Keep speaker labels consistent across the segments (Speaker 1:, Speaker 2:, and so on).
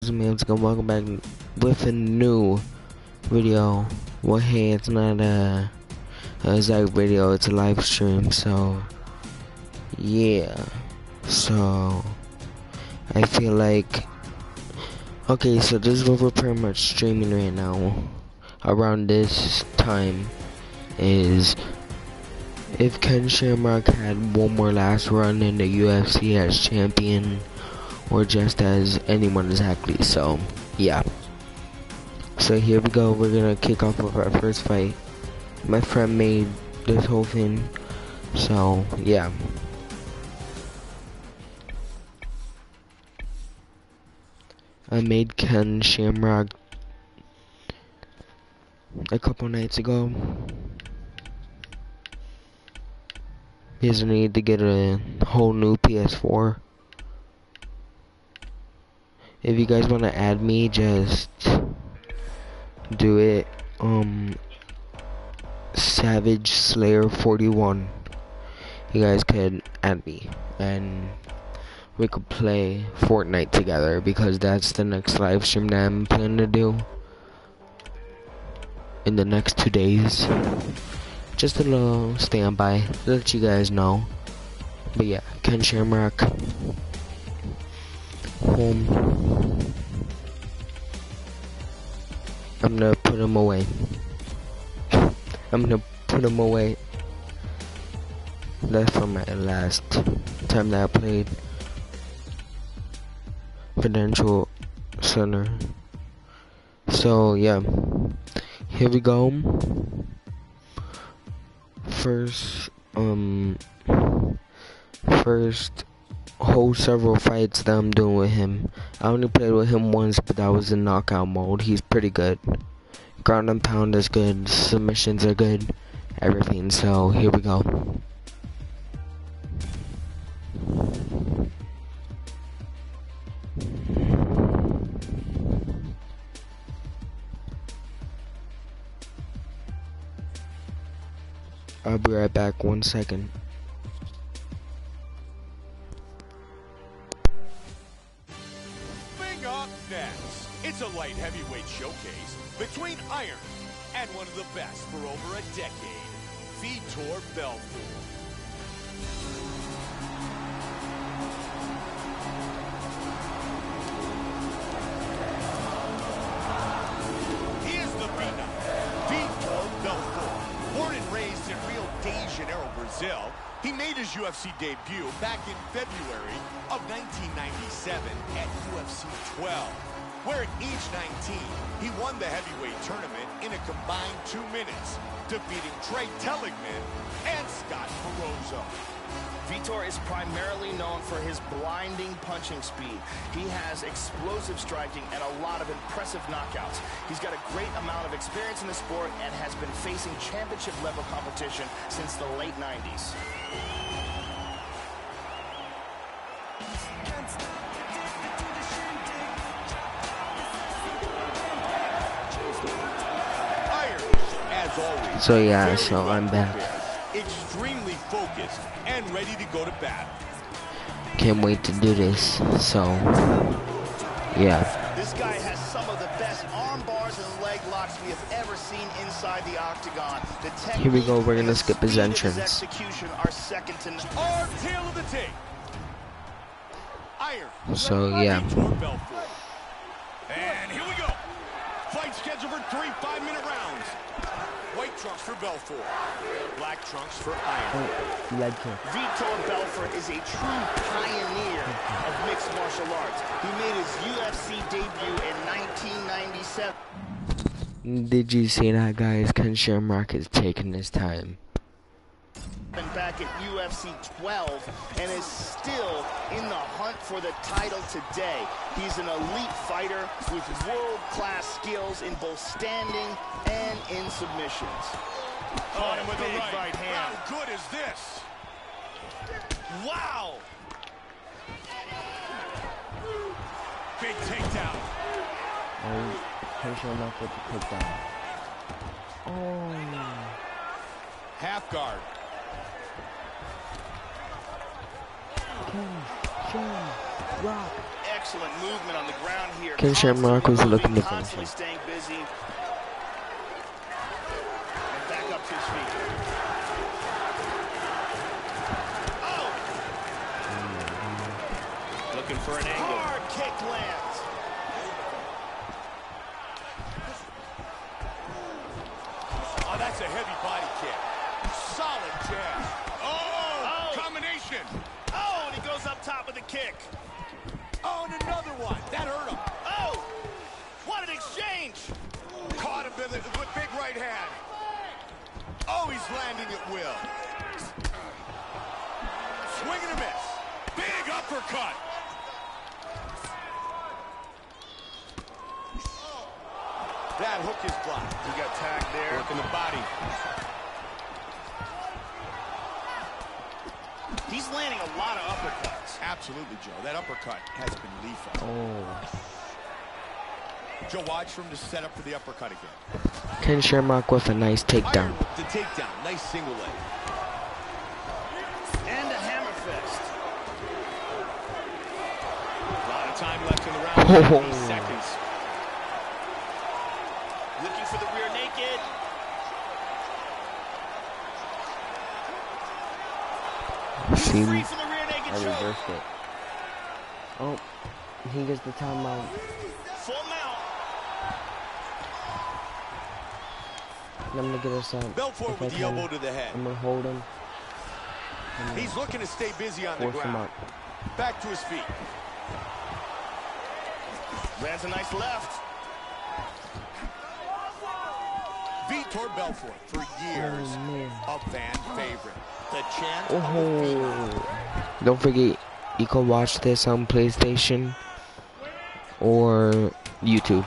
Speaker 1: guys, Mamscom. Welcome back with a new video. Well, hey, it's not a exact video, it's a live stream, so yeah. So I feel like, okay, so this is what we're pretty much streaming right now around this time is if Ken Shamrock had one more last run in the UFC as champion, or just as anyone exactly. So yeah, so here we go. We're gonna kick off with our first fight. My friend made this whole thing, so yeah. I made Ken Shamrock a couple nights ago. He doesn't need to get a whole new PS4. If you guys want to add me, just do it. Savage Slayer 41. You guys could add me and we could play Fortnite together, because that's the next live stream that I'm planning to do in the next 2 days. Just a little standby to let you guys know. But yeah, Ken Shamrock home. I'm gonna put him away. I'm gonna put him away. That's from my last time that I played Prudential Center. So yeah, here we go. First whole several fights that I'm doing with him. I only played with him once, but that was in knockout mode. He's pretty good. Ground and pound is good. Submissions are good. Everything. So here we go. I'll be right back. 1 second.
Speaker 2: Coming up next, it's a light heavyweight showcase between Iron and one of the best for over a decade, Vitor Belfort. He is the phenom, Vitor Belfort. Born and raised in Rio de Janeiro, Brazil, he made his UFC debut back in February of 1997 at UFC 12, where at age 19, he won the heavyweight tournament in a combined 2 minutes, defeating Trey Telligman and Scott Barroso.
Speaker 3: Vitor is primarily known for his blinding punching speed. He has explosive striking and a lot of impressive knockouts. He's got a great amount of experience in the sport and has been facing championship-level competition since the late 90s.
Speaker 1: So yeah, so I'm back.
Speaker 2: Extremely focused and ready to go to battle.
Speaker 1: Can't wait to do this. So yeah.
Speaker 3: This guy has some of the best arm bars and leg locks we have ever seen inside the octagon.
Speaker 1: Here we go. We're gonna skip his entrance.
Speaker 3: Execution are second to none.
Speaker 2: Our tail of the tape. Iron.
Speaker 1: So yeah.
Speaker 2: And here we go. Fight scheduled for 3 5-minute rounds. White trunks for Belfort. Black trunks for Iron.
Speaker 3: Vitor Belfort is a true pioneer of mixed martial arts. He made his UFC debut in 1997.
Speaker 1: Did you see that, guys? Ken Shamrock is taking his time.
Speaker 3: Back at UFC 12 and is still in the hunt for the title today. He's an elite fighter with world-class skills in both standing and in submissions.
Speaker 2: Caught him with a right hand. How good is this? Wow! Big takedown.
Speaker 1: Ken Shamrock with the takedown. Oh.
Speaker 2: Half guard.
Speaker 1: Ken Shamrock.
Speaker 3: excellent movement on the ground here.
Speaker 1: Ken Shamrock was looking to finish
Speaker 3: constantly
Speaker 1: him.
Speaker 3: staying busy. And back up to his feet. Oh! Looking for an angle. Hard kick lands.
Speaker 2: Oh, that's a heavy body kick. Solid jab. Oh, combination.
Speaker 3: Oh, and he goes up top with a kick.
Speaker 2: Oh, and another one. That hurt him.
Speaker 3: Oh, what an exchange.
Speaker 2: Caught him with big right hand. Oh, he's landing at will. Swing and a miss. Big uppercut. That hook is blocked.
Speaker 3: He got tagged there.
Speaker 2: Working the body.
Speaker 3: He's landing a lot of uppercuts.
Speaker 2: Absolutely, Joe. That uppercut has been lethal.
Speaker 1: Oh.
Speaker 2: Joe, watch for him to set up for the uppercut again.
Speaker 1: Ken Shamrock with a nice takedown.
Speaker 2: Iron with the takedown. Nice single leg.
Speaker 3: And a hammer fist.
Speaker 2: A lot of time left in the round.
Speaker 1: Oh.
Speaker 2: 30 seconds.
Speaker 3: Looking for the rear naked.
Speaker 1: See,
Speaker 3: Free from the rear naked
Speaker 1: I
Speaker 3: choke.
Speaker 1: reversed it. Oh, he gets the timeout.
Speaker 3: Full mount.
Speaker 1: And I'm gonna get us up.
Speaker 2: Belfort
Speaker 1: If I
Speaker 2: with the
Speaker 1: can,
Speaker 2: elbow to the head.
Speaker 1: I'm gonna hold him.
Speaker 2: He's looking to stay busy on the
Speaker 1: Force him
Speaker 2: ground.
Speaker 1: up.
Speaker 2: Back to his feet.
Speaker 3: Lands a nice left.
Speaker 2: Vitor Belfort, for years,
Speaker 1: Oh, man.
Speaker 2: a fan favorite. The chant of the
Speaker 1: Oh. Don't forget, you can watch this on PlayStation or YouTube.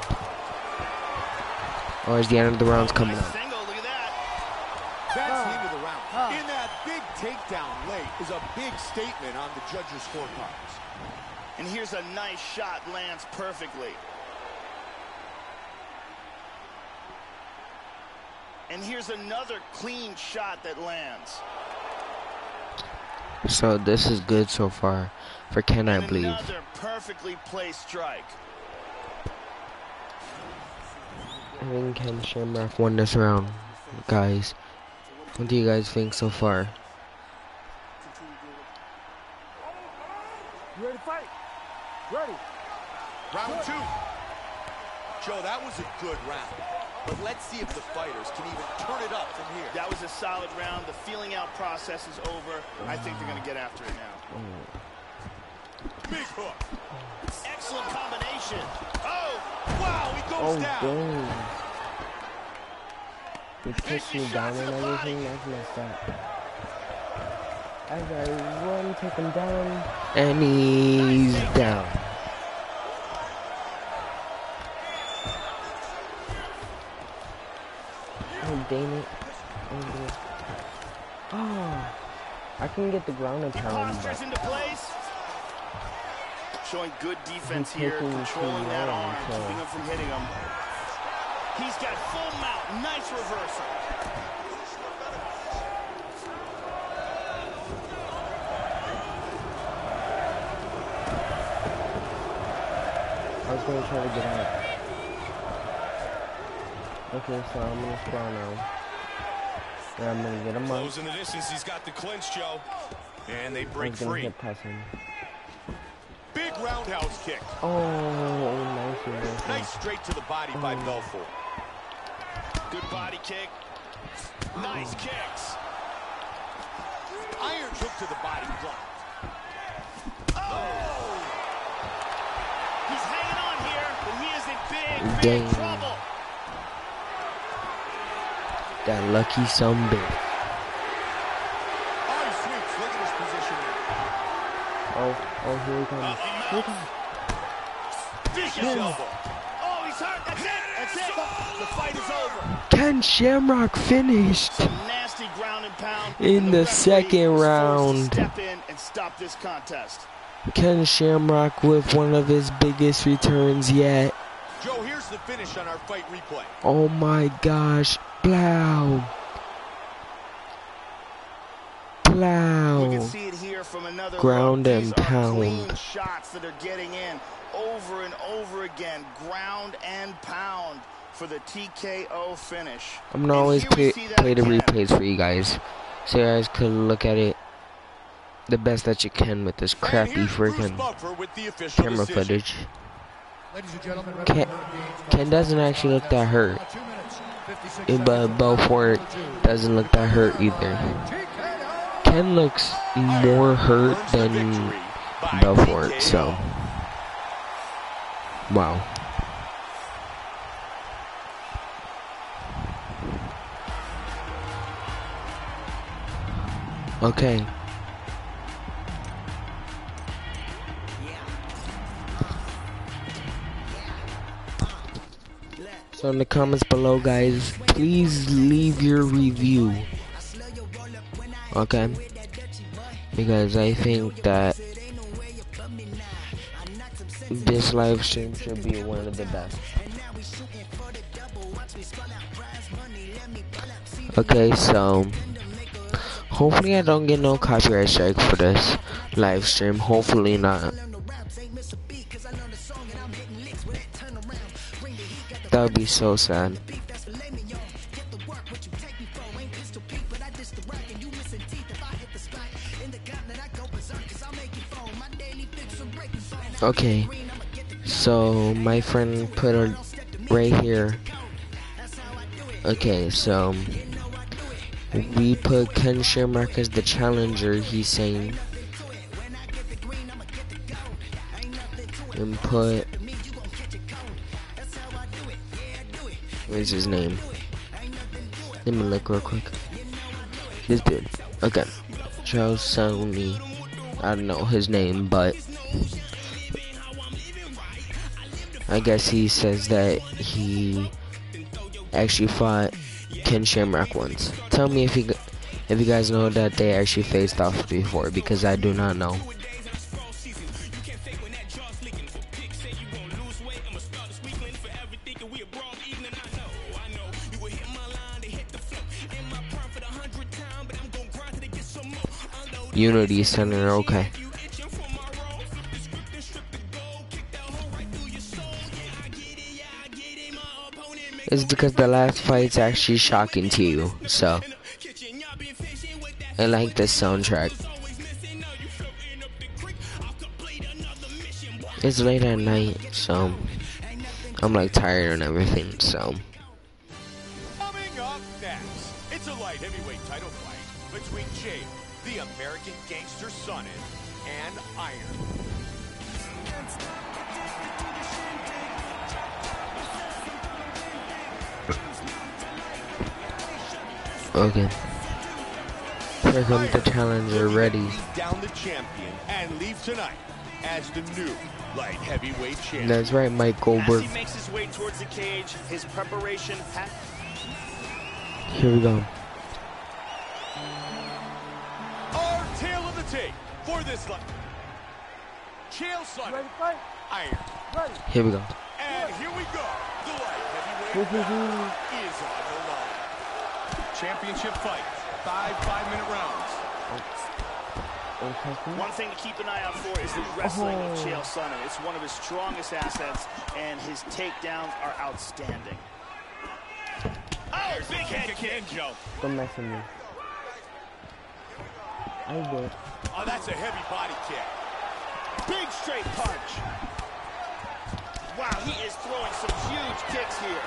Speaker 1: Or is the end of the rounds coming
Speaker 3: Nice
Speaker 1: up?
Speaker 3: single, look at that.
Speaker 2: That's the end of the round. In that big takedown late is a big statement on the judges' scorecards.
Speaker 3: And here's a nice shot, lands perfectly. And here's another clean shot that lands.
Speaker 1: So this is good so far for Ken, I
Speaker 3: And
Speaker 1: believe.
Speaker 3: another perfectly placed strike.
Speaker 1: I think Ken Shamrock won this round, guys. What do you guys think so far?
Speaker 4: You ready to fight? Ready.
Speaker 2: Round two. Joe, that was a good round. But let's see if the fighters can even turn it up from here.
Speaker 3: That was a solid round. The feeling out process is over. I think they're going to get after it now.
Speaker 2: Big hook.
Speaker 3: Excellent combination.
Speaker 2: Oh, wow, he goes
Speaker 1: Oh,
Speaker 2: down.
Speaker 1: dang. He pushed me down and everything. That's messed up. As I run, take him down. And he's down. Oh, dang it. Oh, I can get the ground and pound,
Speaker 3: Postures
Speaker 1: but
Speaker 3: into place. Showing good defense
Speaker 1: He's
Speaker 3: here,
Speaker 1: taking
Speaker 3: controlling
Speaker 1: too
Speaker 3: that
Speaker 1: long,
Speaker 3: arm,
Speaker 1: so-
Speaker 3: keeping him from hitting him. He's got full mount, nice reversal.
Speaker 1: I was going to try to get out. Okay, so I'm going to sprawl now. And I'm going to get him up.
Speaker 2: Closing the distance, he's got the clinch, Joe. And they
Speaker 1: I
Speaker 2: break
Speaker 1: was going to
Speaker 2: free.
Speaker 1: hip press him.
Speaker 2: Big roundhouse kick.
Speaker 1: Oh, nice reversal.
Speaker 2: Nice straight to the body by Belfort.
Speaker 3: Good body kick. Nice kicks.
Speaker 2: Iron hook to the body blocked.
Speaker 3: Oh! He's hanging on here, but he is in big,
Speaker 1: Dang.
Speaker 3: big trouble.
Speaker 1: That lucky son bitch.
Speaker 2: Oh, he sweeps. Look at his position here.
Speaker 1: Oh, here he comes. Here he comes.
Speaker 2: Vicious elbow.
Speaker 3: Oh, he's hurt. That's it. That's it. The fight is over.
Speaker 1: Ken Shamrock finished
Speaker 3: Some nasty ground and pound.
Speaker 1: in
Speaker 3: And
Speaker 1: the
Speaker 3: referee
Speaker 1: second
Speaker 3: was forced to
Speaker 1: round.
Speaker 3: Step in and stop this contest.
Speaker 1: Ken Shamrock with one of his biggest returns yet.
Speaker 2: Joe, here's the finish on our fight replay.
Speaker 1: Oh my gosh. Blow.
Speaker 3: We can
Speaker 1: Blow.
Speaker 3: see it here here from another
Speaker 1: ground
Speaker 3: look.
Speaker 1: and
Speaker 3: These are clean
Speaker 1: pound.
Speaker 3: shots that are getting in over and over again. Ground and pound for the TKO finish.
Speaker 1: I'm gonna always play the replays for you guys, so you guys could look at it the best that you can with this crappy freaking camera footage. Ken doesn't actually look that hurt, but Belfort doesn't look that hurt either. Ken looks more hurt than Belfort, so wow. Okay. So in the comments below, guys, please leave your review. Okay? Because I think that this live stream should be one of the best. Okay, so hopefully I don't get no copyright strike for this live stream. Hopefully not. That would be so sad. Okay, so my friend put it right here. Okay, so we put Ken Shamrock as the challenger, he's saying. And put, what's his name? Let me look real quick. This dude. Okay. Charles Sony. I don't know his name, but I guess he says that he actually fought Ken Shamrock once. Tell me if you guys know that they actually faced off before, because I do not know. Unity Center, okay. It's because the last fight's actually shocking to you, so I like this soundtrack. It's late at night, so I'm like tired and everything, so.
Speaker 2: Coming up next, it's a light heavyweight title fight between Jake, the American Gangster Sonnen, and Iron.
Speaker 1: Okay. Here comes the challenger ready.
Speaker 2: Down the champion and leave tonight as the new light heavyweight champion.
Speaker 1: That's right, Mike Goldberg.
Speaker 3: As he makes his way towards the cage, his preparation.
Speaker 1: Here we go.
Speaker 2: Our tale of the tape for this light. Chael Sonnen, Iron.
Speaker 4: Ready.
Speaker 1: Here we go.
Speaker 2: And here we go. The light heavyweight battle is on the line. Championship fight. 5 5-minute rounds.
Speaker 3: One thing to keep an eye out for is the wrestling of Chael Sonnen. It's one of his strongest assets, and his takedowns are outstanding. Oh, big head kick, Joe.
Speaker 1: Don't mess with me. I will.
Speaker 2: Oh, that's a heavy body kick.
Speaker 3: Big straight punch. Wow, he is throwing some huge kicks here.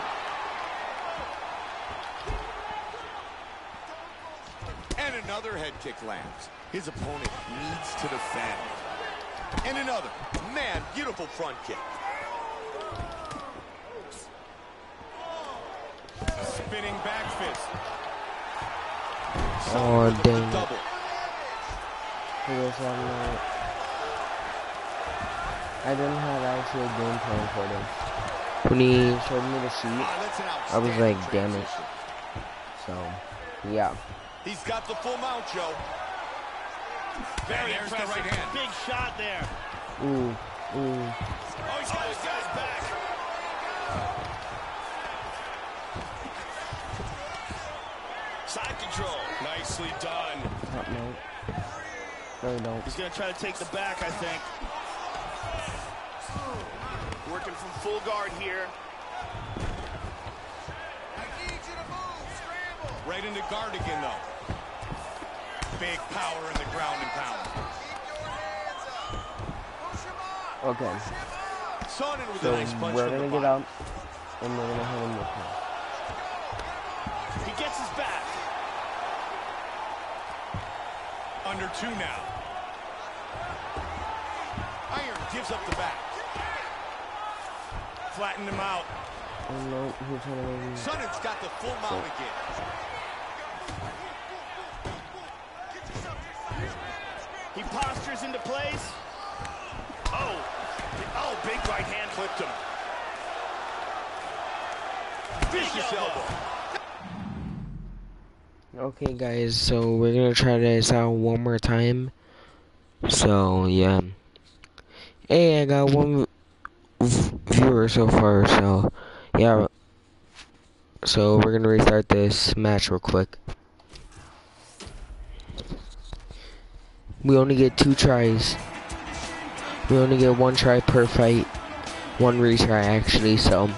Speaker 2: And another head kick lands. His opponent needs to defend. And another. Man, beautiful front kick. Spinning back fist.
Speaker 1: Oh, dang.
Speaker 2: Double.
Speaker 1: I didn't have actually a game plan for this. When he showed me the sheet, I was like, damn it. So, yeah.
Speaker 2: He's got the full mount, Joe. Very impressive. The right hand.
Speaker 3: Big shot there.
Speaker 1: Ooh, ooh.
Speaker 3: Oh, he's got his guys back. Side control. Nicely done.
Speaker 1: Top note. No, you don't.
Speaker 3: He's going to try to take the back, I think. Working from full guard here.
Speaker 2: I need you to move. Scramble. Right into guard again, though. Big power in the ground and pound. Keep your hands up. Push him up.
Speaker 1: Okay.
Speaker 2: Sonnen with
Speaker 1: So
Speaker 2: a nice punch
Speaker 1: we're
Speaker 2: from
Speaker 1: gonna
Speaker 2: the
Speaker 1: get
Speaker 2: bottom.
Speaker 1: up, and we're gonna hit him with him.
Speaker 3: He gets his back.
Speaker 2: Under 2 now. Iron gives up the back. Flattened him out.
Speaker 1: Oh no, he's trying to make me.
Speaker 2: Sonnen's got the full mount again.
Speaker 3: He postures into place. Oh, big right hand clipped him.
Speaker 2: Vicious elbow.
Speaker 1: Okay, guys, so we're gonna try this out one more time. So yeah. Hey, I got one viewer so far. So yeah. So we're gonna restart this match real quick. We only get 2 tries. We only get 1 try per fight. 1 retry actually, so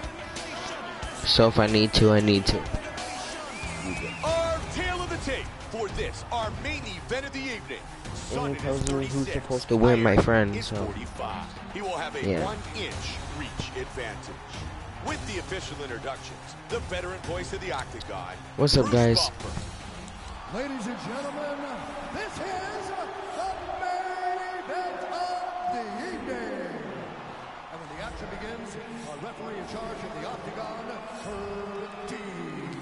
Speaker 1: if I need to, I need to.
Speaker 2: Our tail of the tape for this, our main event of the evening.
Speaker 1: And he tells me who's
Speaker 2: 36.
Speaker 1: supposed to win, my friend,
Speaker 2: Is
Speaker 1: so
Speaker 2: 45. He will have a 1-inch reach advantage. With the official introductions, the veteran voice of the Octagon.
Speaker 1: What's up,
Speaker 2: Bruce
Speaker 1: guys?
Speaker 2: Buffer.
Speaker 5: Ladies and gentlemen, this is the main event of the evening. And when the action begins, our referee in charge of the Octagon, Herb Dean.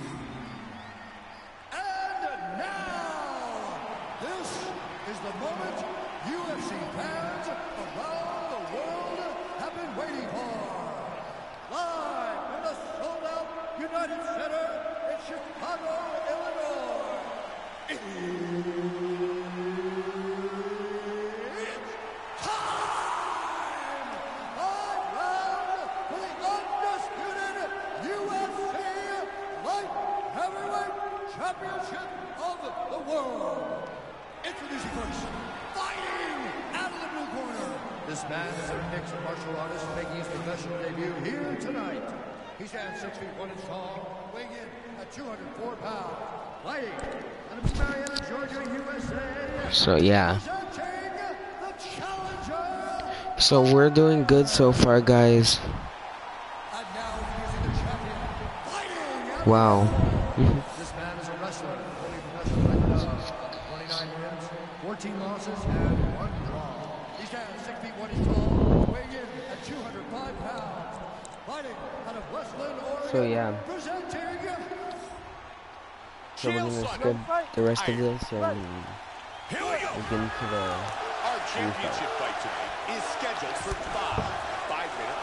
Speaker 5: And now, this is the moment UFC fans around the world have been waiting for. Live from the sold-out United Center in Chicago, Illinois. It's time! 5 rounds for the undisputed UFC Light Heavyweight Championship of the world. Introducing first, fighting out of the blue corner. This man is a mixed martial artist making his professional debut here tonight. He stands 6 feet 1 inch tall, weighing in at 204 pounds. Fighting out of Marietta, Georgia, USA.
Speaker 1: So yeah.
Speaker 5: Presenting the challenger.
Speaker 1: So we're doing good so far, guys.
Speaker 5: And now introducing the champion. Fighting out of
Speaker 1: Wow.
Speaker 5: This man is a wrestler, holding a professional record of 29 wins, 14 losses, and 1 draw. He stands 6 feet 1 inch tall, weighing in at 205 pounds. Fighting out of Westland, Oregon.
Speaker 1: So yeah.
Speaker 5: Presenting.
Speaker 1: So we're gonna skip the rest of this and
Speaker 2: Here we go.
Speaker 1: get into the
Speaker 2: Our championship fight tonight is scheduled for 5 5-minute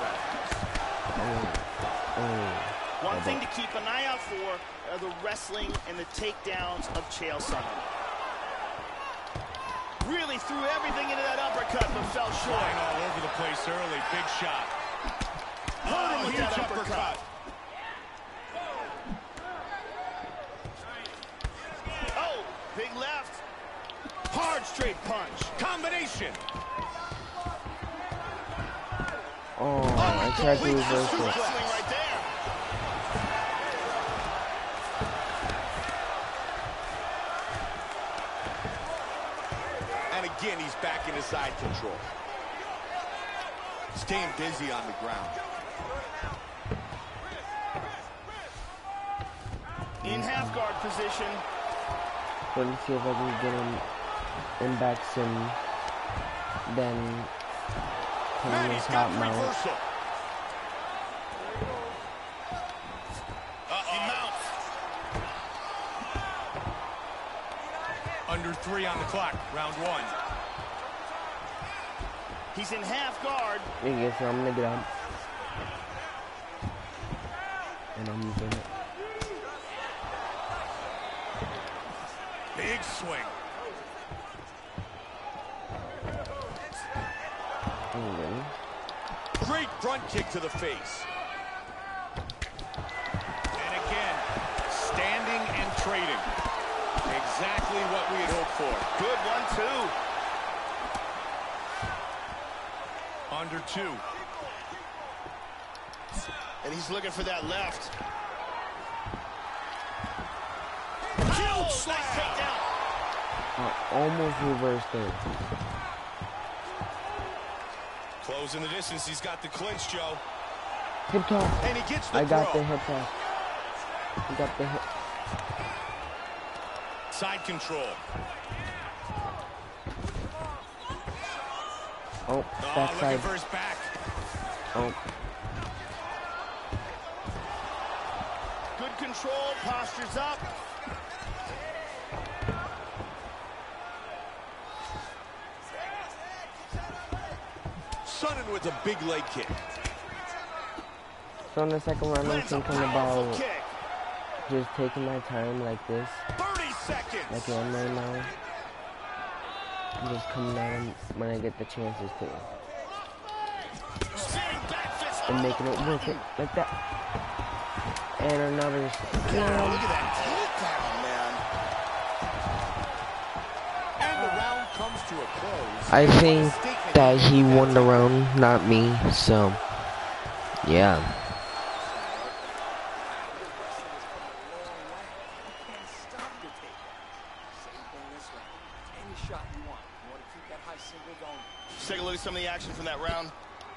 Speaker 2: rounds.
Speaker 3: One thing to keep an eye out for are the wrestling and the takedowns of Chael Sonnen. Really threw everything into that uppercut, but fell short.
Speaker 2: Flying all over the place early. Big shot.
Speaker 3: Hurt him with
Speaker 2: Huge
Speaker 3: that uppercut. Oh, big left. Hard straight punch.
Speaker 2: Combination.
Speaker 1: Oh, I tried to reverse it.
Speaker 3: Wrestling right there.
Speaker 2: And again, he's back into side control. Staying busy on the ground.
Speaker 3: In half guard position.
Speaker 1: Let me see if I can get him in back sim. Then put him in
Speaker 2: He's
Speaker 1: top
Speaker 2: got
Speaker 1: mount.
Speaker 2: reversal. He mounts. Under 3 on the clock. Round 1.
Speaker 3: He's in half guard.
Speaker 1: There you go, so I'm gonna get up. And I'm using it.
Speaker 2: Big swing.
Speaker 1: Okay.
Speaker 2: Great front kick to the face. And again, standing and trading. Exactly what we had hoped for.
Speaker 3: Good 1-2.
Speaker 2: Under 2.
Speaker 3: And he's looking for that left.
Speaker 2: Huge slam.
Speaker 3: Nice takedown.
Speaker 1: Almost reversed it.
Speaker 2: Closing the distance. He's got the clinch, Joe.
Speaker 1: Hip toss.
Speaker 2: And he gets the
Speaker 1: I got
Speaker 2: throw.
Speaker 1: the hip toss. I got the hip.
Speaker 2: Side control.
Speaker 1: Oh,
Speaker 2: Oh,
Speaker 1: backside.
Speaker 2: looking for his back.
Speaker 1: Oh,
Speaker 3: Good control, postures up.
Speaker 2: Sonnen with a big leg kick.
Speaker 1: so in the second round, I'm
Speaker 3: Lands a
Speaker 1: thinking
Speaker 3: powerful
Speaker 1: about
Speaker 3: kick.
Speaker 1: just taking my time like this,
Speaker 2: 30 seconds.
Speaker 1: like I am right now. I'm just coming at him when I get the chances to,
Speaker 3: Spinning back fist.
Speaker 1: and making it worth it like that. And another.
Speaker 3: Look at that takedown, man.
Speaker 2: And the round comes to a close.
Speaker 1: I think that he won the round, not me. So, yeah.
Speaker 3: Let's take a look at some of the action from that round.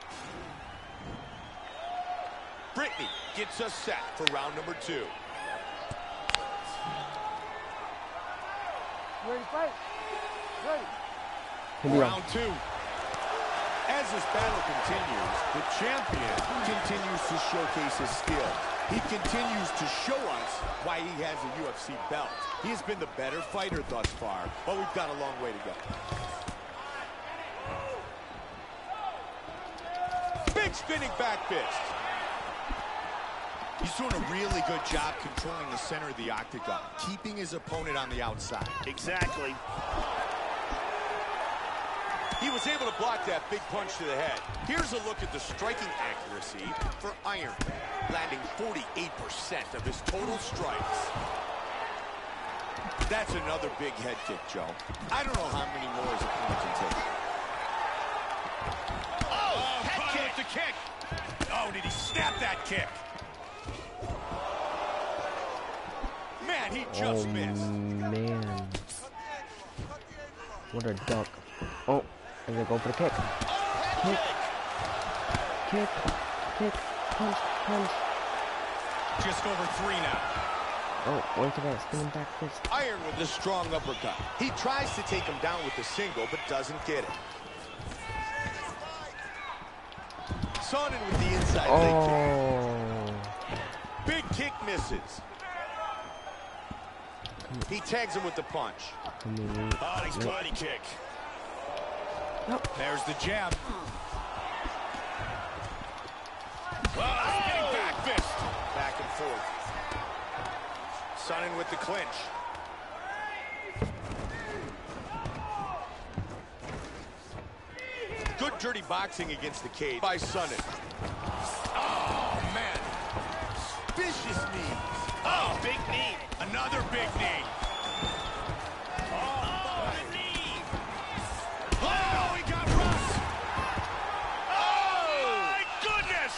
Speaker 2: Brittany gets us set for round number 2.
Speaker 4: Ready, fight? Ready.
Speaker 1: Here we go.
Speaker 2: Round 2. As this battle continues, the champion continues to showcase his skill. He continues to show us why he has a UFC belt. He has been the better fighter thus far, but we've got a long way to go. Big spinning back fist. He's doing a really good job controlling the center of the octagon, keeping his opponent on the outside.
Speaker 3: Exactly.
Speaker 2: He was able to block that big punch to the head. Here's a look at the striking accuracy for Iron, landing 48% of his total strikes. That's another big head kick, Joe. I don't know how many more his opponent can take. Oh, head kick. The kick. Oh, did he snap that kick? Man, he just missed.
Speaker 1: Man. What a duck. Oh, and they go for the kick. Kick. Kick. Kick. Punch. Punch.
Speaker 2: Just over 3 now.
Speaker 1: Oh, wait for that spinning back fist.
Speaker 2: Iron with a strong uppercut. He tries to take him down with the single, but doesn't get it. Sonnen with the inside leg kick. Big kick misses. He tags him with the punch. Oh, nice body kick. There's the jab. Spinning back fist. Back and forth. Sonnen with the clinch. Good dirty boxing against the cage by Sonnen. Oh, man. Vicious knees.
Speaker 3: Oh, big knee.
Speaker 2: Another big knee.
Speaker 3: Oh, the knee.
Speaker 2: Oh, he got rocked. Oh, my goodness.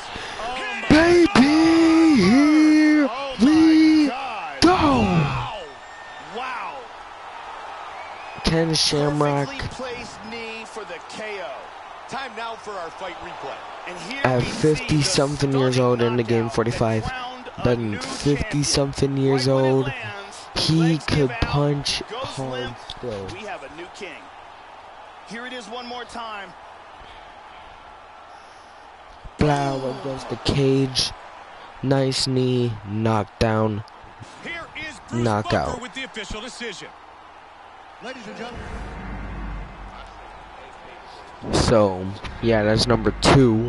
Speaker 1: Baby, here
Speaker 3: Oh,
Speaker 1: we
Speaker 3: my God.
Speaker 1: go.
Speaker 2: Wow.
Speaker 3: Wow.
Speaker 1: Ken Shamrock
Speaker 3: Perfectly placed knee for the KO.
Speaker 2: Time now for our fight replay.
Speaker 3: And here
Speaker 1: at
Speaker 3: we see the
Speaker 1: 50-something years
Speaker 3: stunning
Speaker 1: old in the game,
Speaker 3: knockout
Speaker 1: 45.
Speaker 3: that crowned a
Speaker 1: Then
Speaker 3: new
Speaker 1: 50-something
Speaker 3: champion.
Speaker 1: years
Speaker 3: Right when it
Speaker 1: old,
Speaker 3: lands,
Speaker 1: he
Speaker 3: legs
Speaker 1: could
Speaker 3: give out,
Speaker 1: punch
Speaker 3: goes
Speaker 1: hard
Speaker 3: limp.
Speaker 1: still.
Speaker 3: We have a new king. Here it is one more time.
Speaker 1: Blow against the cage. Nice knee, knockdown.
Speaker 2: Here is Bruce
Speaker 1: Knockout.
Speaker 2: Buffer with the official decision.
Speaker 5: Ladies and gentlemen,
Speaker 1: So, yeah, that's number 2.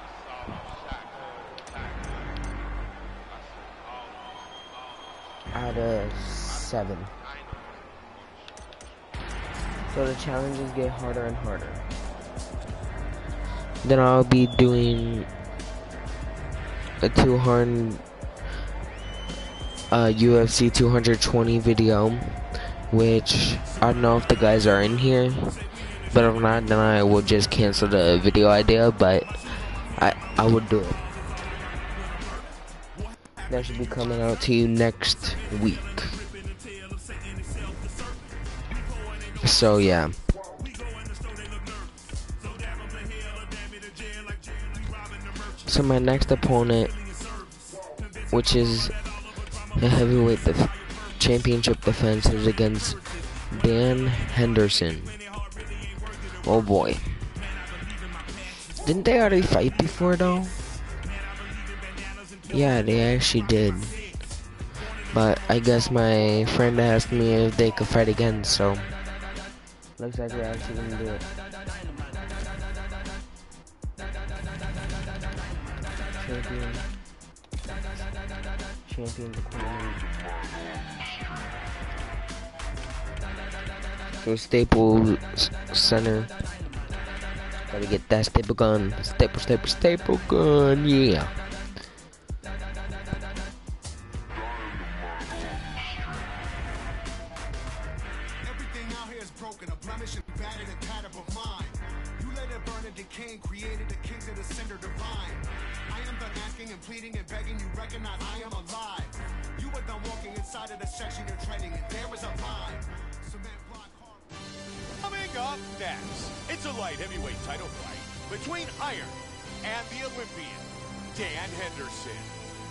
Speaker 1: Out of 7. So the challenges get harder and harder. Then I'll be doing a UFC 220 video, which I don't know if the guys are in here, But if not, then I will just cancel the video idea, but I would do it. That should be coming out to you next week. So yeah. So my next opponent, which is the heavyweight championship defense, is against Dan Henderson. Oh boy. Didn't they already fight before though? Yeah, they actually did. But I guess my friend asked me if they could fight again, so looks like we're actually gonna do it. Champion So Staples Center. Gotta get that staple gun. Staple gun, yeah.
Speaker 2: Everything out here is broken, a blemish and battered and tattered but mine. You let it burn and decay and created the kings of the cinder divine. I am done asking and pleading and begging you recognize I am alive. You are done walking inside of the section you're treading and there is a line. Coming up next, it's a light heavyweight title fight between Iron and the Olympian, Dan Henderson.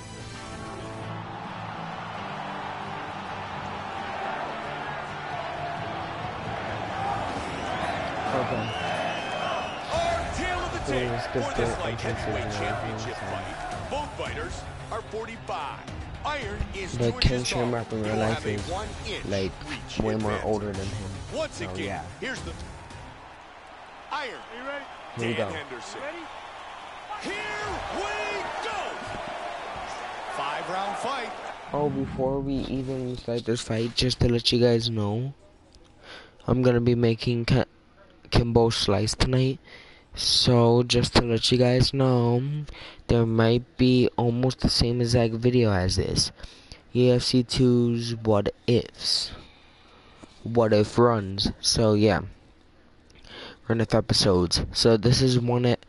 Speaker 2: Our tale of the tape for this light heavyweight championship fight. Both fighters are 45. Iron is
Speaker 1: but Ken Shamrock in real life is like way more older than him.
Speaker 2: Once again,
Speaker 1: yeah.
Speaker 2: Here's the Iron.
Speaker 4: Are you ready?
Speaker 1: Here we
Speaker 2: Dan
Speaker 1: go.
Speaker 2: Henderson.
Speaker 4: Ready?
Speaker 2: Here we go. 5-round fight.
Speaker 1: Oh, before we even start this fight, just to let you guys know, I'm gonna be making Kimbo Slice tonight. So, just to let you guys know, there might be almost the same exact video as this. UFC 2's What Ifs. What If runs. So, yeah. Run if episodes. So, this is a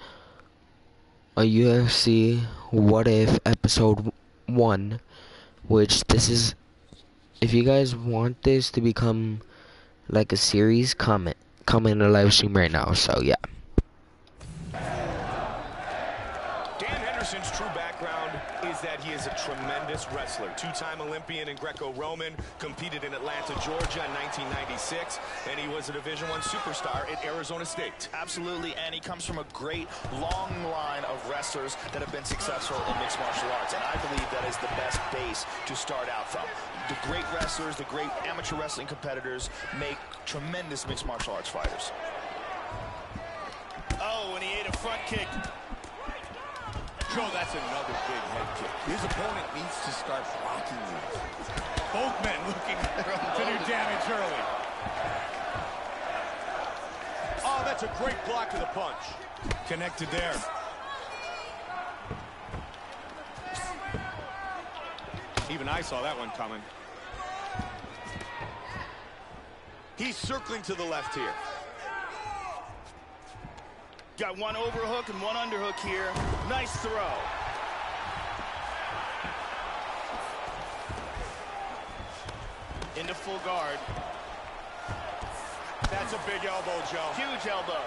Speaker 1: UFC What If episode 1. Which, this is, if you guys want this to become like a series, comment in the live stream right now. So, yeah.
Speaker 3: Dan Henderson's true background is that he is a tremendous wrestler. Two-time Olympian in Greco-Roman, competed in Atlanta, Georgia in 1996, and he was a Division I superstar at Arizona State. Absolutely, and he comes from a great long line of wrestlers that have been successful in mixed martial arts, and I believe that is the best base to start out from. The great wrestlers, the great amateur wrestling competitors make tremendous mixed martial arts fighters. Oh, and he ate a front kick.
Speaker 2: Joe, that's another big head kick. His opponent needs to start blocking these. Both men looking to do damage early. Oh, that's a great block to the punch. Connected there. Even I saw that one coming. He's circling to the left here.
Speaker 3: Got one overhook and one underhook here. Nice throw. Into full guard.
Speaker 2: That's a big elbow, Joe.
Speaker 3: Huge elbow.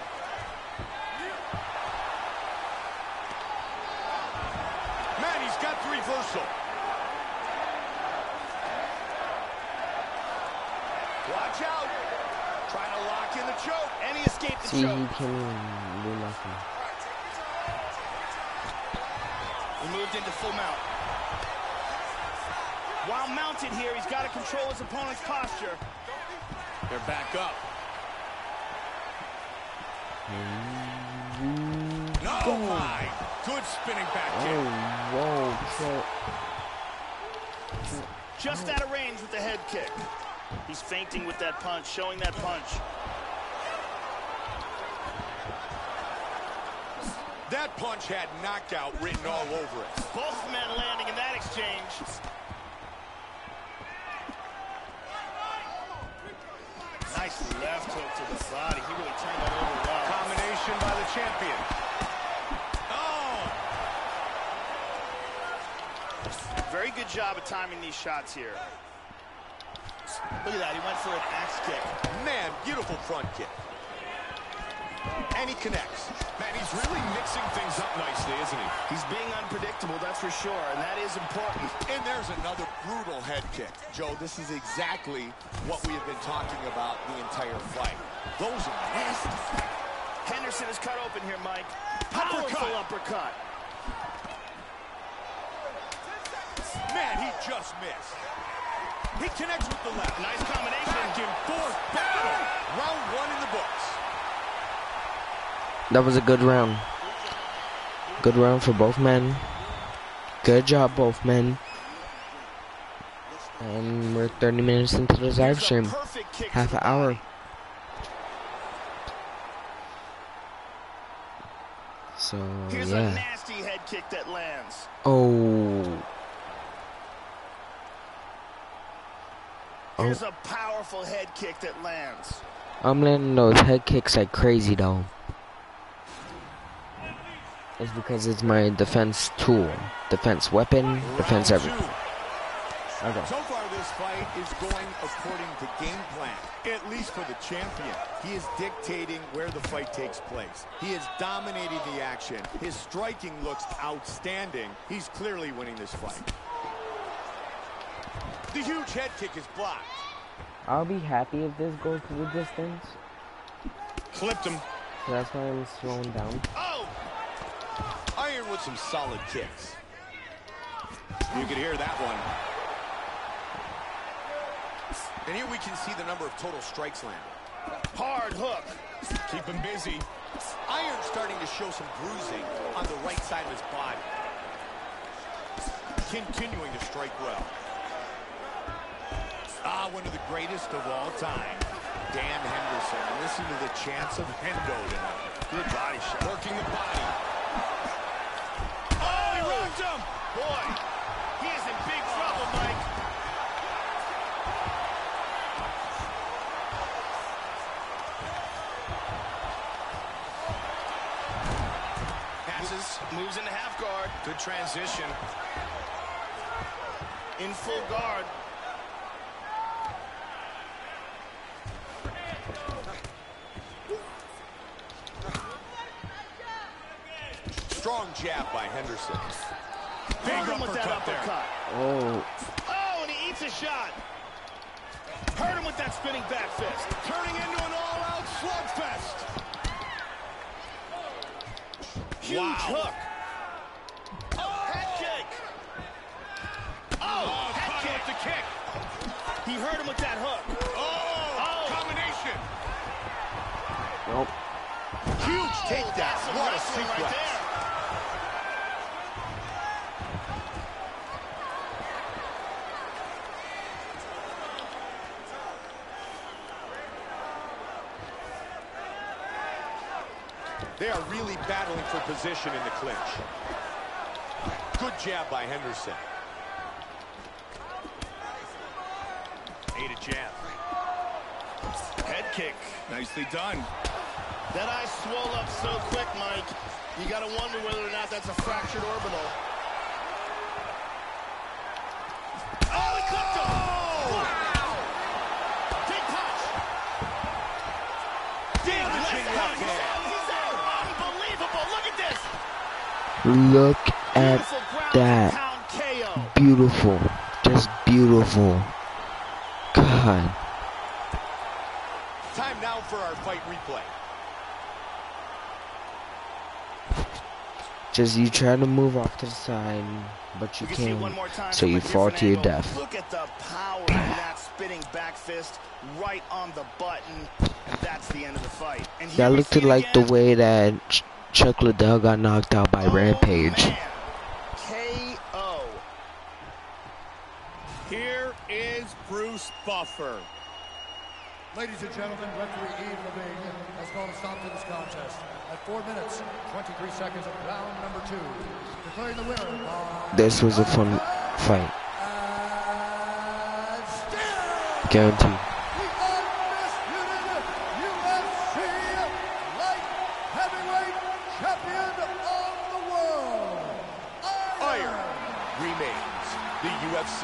Speaker 2: Man, he's got the reversal. Watch out. Trying to lock in the choke.
Speaker 3: And he escaped the
Speaker 1: See,
Speaker 3: choke.
Speaker 1: he can't even do nothing.
Speaker 3: He moved into full mount. While mounted here, he's got to control his opponent's posture.
Speaker 2: They're back up. No, my. Good spinning back kick.
Speaker 1: Oh, whoa. So,
Speaker 3: Just out of range with the head kick. He's feinting with that punch, showing that punch.
Speaker 2: That punch had knockout written all over it.
Speaker 3: Both men landing in that exchange. Nice left hook to the body. He really turned that Very good job of timing these shots here. Look at that, he went for an axe kick.
Speaker 2: Man, beautiful front kick. And he connects. Man, he's really mixing things up nicely, isn't he?
Speaker 3: He's being unpredictable, that's for sure, and that is important.
Speaker 2: And there's another brutal head kick. Joe, this is exactly what we have been talking about the entire fight. Those are nasty.
Speaker 3: Henderson is cut open here, Mike.
Speaker 2: Uppercut.
Speaker 3: Powerful uppercut.
Speaker 2: Man, he just missed. He connects with the left.
Speaker 3: Nice combination.
Speaker 2: Back and forth battle. Round 1 in the books.
Speaker 1: That was a good round. Good round for both men. Good job, both men. And we're 30 minutes into the live stream. Half an hour. So,
Speaker 3: Here's a
Speaker 1: yeah.
Speaker 3: nasty head kick that lands.
Speaker 1: Oh.
Speaker 3: Here's a powerful head kick that lands.
Speaker 1: I'm landing those head kicks like crazy, though. It's because it's my defense tool, defense weapon, defense everything. Okay.
Speaker 2: So far, this fight is going according to game plan, at least for the champion. He is dictating where the fight takes place. He is dominating the action. His striking looks outstanding. He's clearly winning this fight. The huge head kick is blocked.
Speaker 1: I'll be happy if this goes to the distance.
Speaker 2: Clipped him.
Speaker 1: So that's why I'm slowing down.
Speaker 2: Oh! Iron with some solid kicks. You could hear that one. And here we can see the number of total strikes landed.
Speaker 3: Hard hook.
Speaker 2: Keep him busy. Iron starting to show some bruising on the right side of his body. Continuing to strike well. One of the greatest of all time, Dan Henderson. Listen to the chants of Hendo tonight.
Speaker 3: Good body shot.
Speaker 2: Working the body. Oh, he rocked him!
Speaker 3: Boy, he is in big trouble, Mike.
Speaker 2: Passes.
Speaker 3: Moves into half guard.
Speaker 2: Good transition.
Speaker 3: In full guard.
Speaker 2: Strong jab by Henderson. Big
Speaker 3: Hurt him with that
Speaker 2: uppercut there.
Speaker 3: uppercut.
Speaker 1: Oh.
Speaker 3: Oh, and he eats a shot. Hurt him with that spinning back fist.
Speaker 2: Turning into an all-out slugfest.
Speaker 3: Huge hook. Oh, head kick. Oh, head
Speaker 2: caught
Speaker 3: kick.
Speaker 2: with the kick.
Speaker 3: He hurt him with that hook.
Speaker 2: Oh, combination.
Speaker 1: Nope.
Speaker 2: Huge takedown.
Speaker 3: That's some
Speaker 2: What a
Speaker 3: wrestling
Speaker 2: sequence.
Speaker 3: right there.
Speaker 2: They are really battling for position in the clinch. Good jab by Henderson. Ate a jab.
Speaker 3: Head kick.
Speaker 2: Nicely done.
Speaker 3: That eye swole up so quick, Mike. You got to wonder whether or not that's a fractured orbital. Oh, he clipped him! Wow! Big punch!
Speaker 2: Damaging left hand.
Speaker 3: He's out! Unbelievable! Look at this!
Speaker 1: Look at
Speaker 3: Beautiful ground
Speaker 1: that.
Speaker 3: and pound KO.
Speaker 1: Beautiful. Just beautiful. God.
Speaker 2: Time now for our fight replay.
Speaker 1: Just you try to move off to the side, but you
Speaker 3: We can see it one
Speaker 1: can't.
Speaker 3: more time
Speaker 1: So
Speaker 3: from
Speaker 1: you
Speaker 3: a
Speaker 1: fall
Speaker 3: different
Speaker 1: to your
Speaker 3: angle.
Speaker 1: death.
Speaker 3: Look at the power of that spinning back fist right on the button. That's the end of the fight. And here
Speaker 1: That
Speaker 3: we
Speaker 1: looked
Speaker 3: see it
Speaker 1: like the
Speaker 3: again.
Speaker 1: way that Chuck Liddell got knocked out by Rampage.
Speaker 3: Man. KO.
Speaker 2: Here is Bruce Buffer.
Speaker 5: Ladies and gentlemen, referee Ian Levine has called a stop to this contest at 4 minutes, 23 seconds of round number 2. Declaring the winner by...
Speaker 1: This was a fun fight.
Speaker 5: And still
Speaker 1: Guaranteed.
Speaker 5: the undisputed UFC light heavyweight champion of the world, Iron
Speaker 2: remains the UFC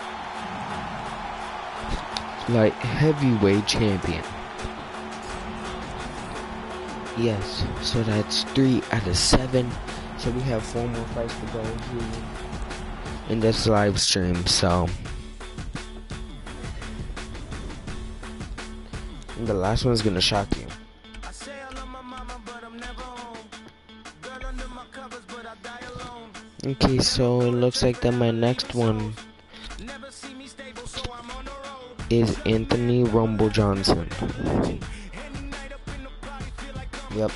Speaker 1: light heavyweight champion. Yes, so that's 3 out of 7. So we have 4 more fights to go here in this live stream. So and the last one's gonna shock you. Okay, so it looks like that my next one is Anthony Rumble Johnson. Yep.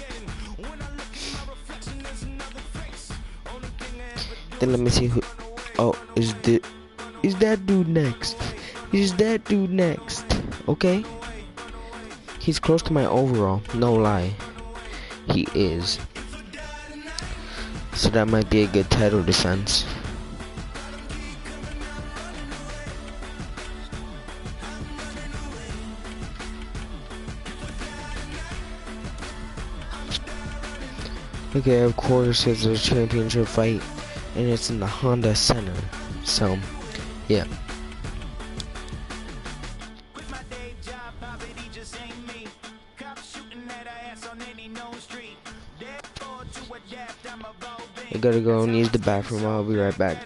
Speaker 1: Then let me see who. Oh, is that dude next? Is that dude next? Okay. He's close to my overall. No lie. He is. So that might be a good title defense. Okay, of course it's a championship fight, and it's in the Honda Center. So, yeah. I gotta go and use the bathroom. I'll be right back.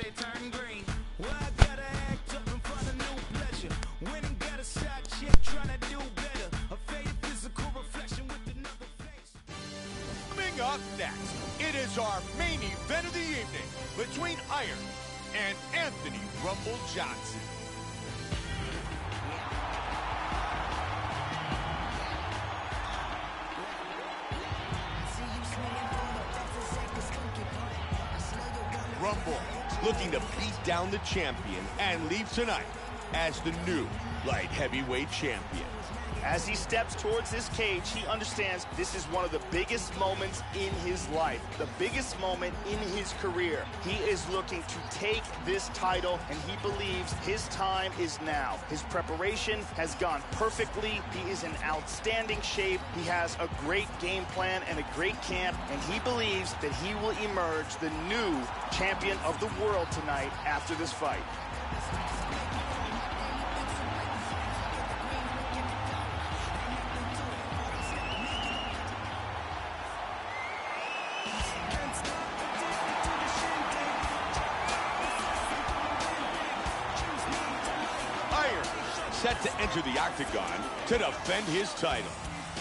Speaker 2: Coming up next, it is our main event of the evening between Iron and Anthony Rumble Johnson. Rumble looking to beat down the champion and leave tonight as the new light heavyweight champion.
Speaker 3: As he steps towards this cage, he understands this is one of the biggest moments in his life, the biggest moment in his career. He is looking to take this title, and he believes his time is now. His preparation has gone perfectly. He is in outstanding shape. He has a great game plan and a great camp, and he believes that he will emerge the new champion of the world tonight after this fight.
Speaker 2: Set to enter the octagon to defend his title.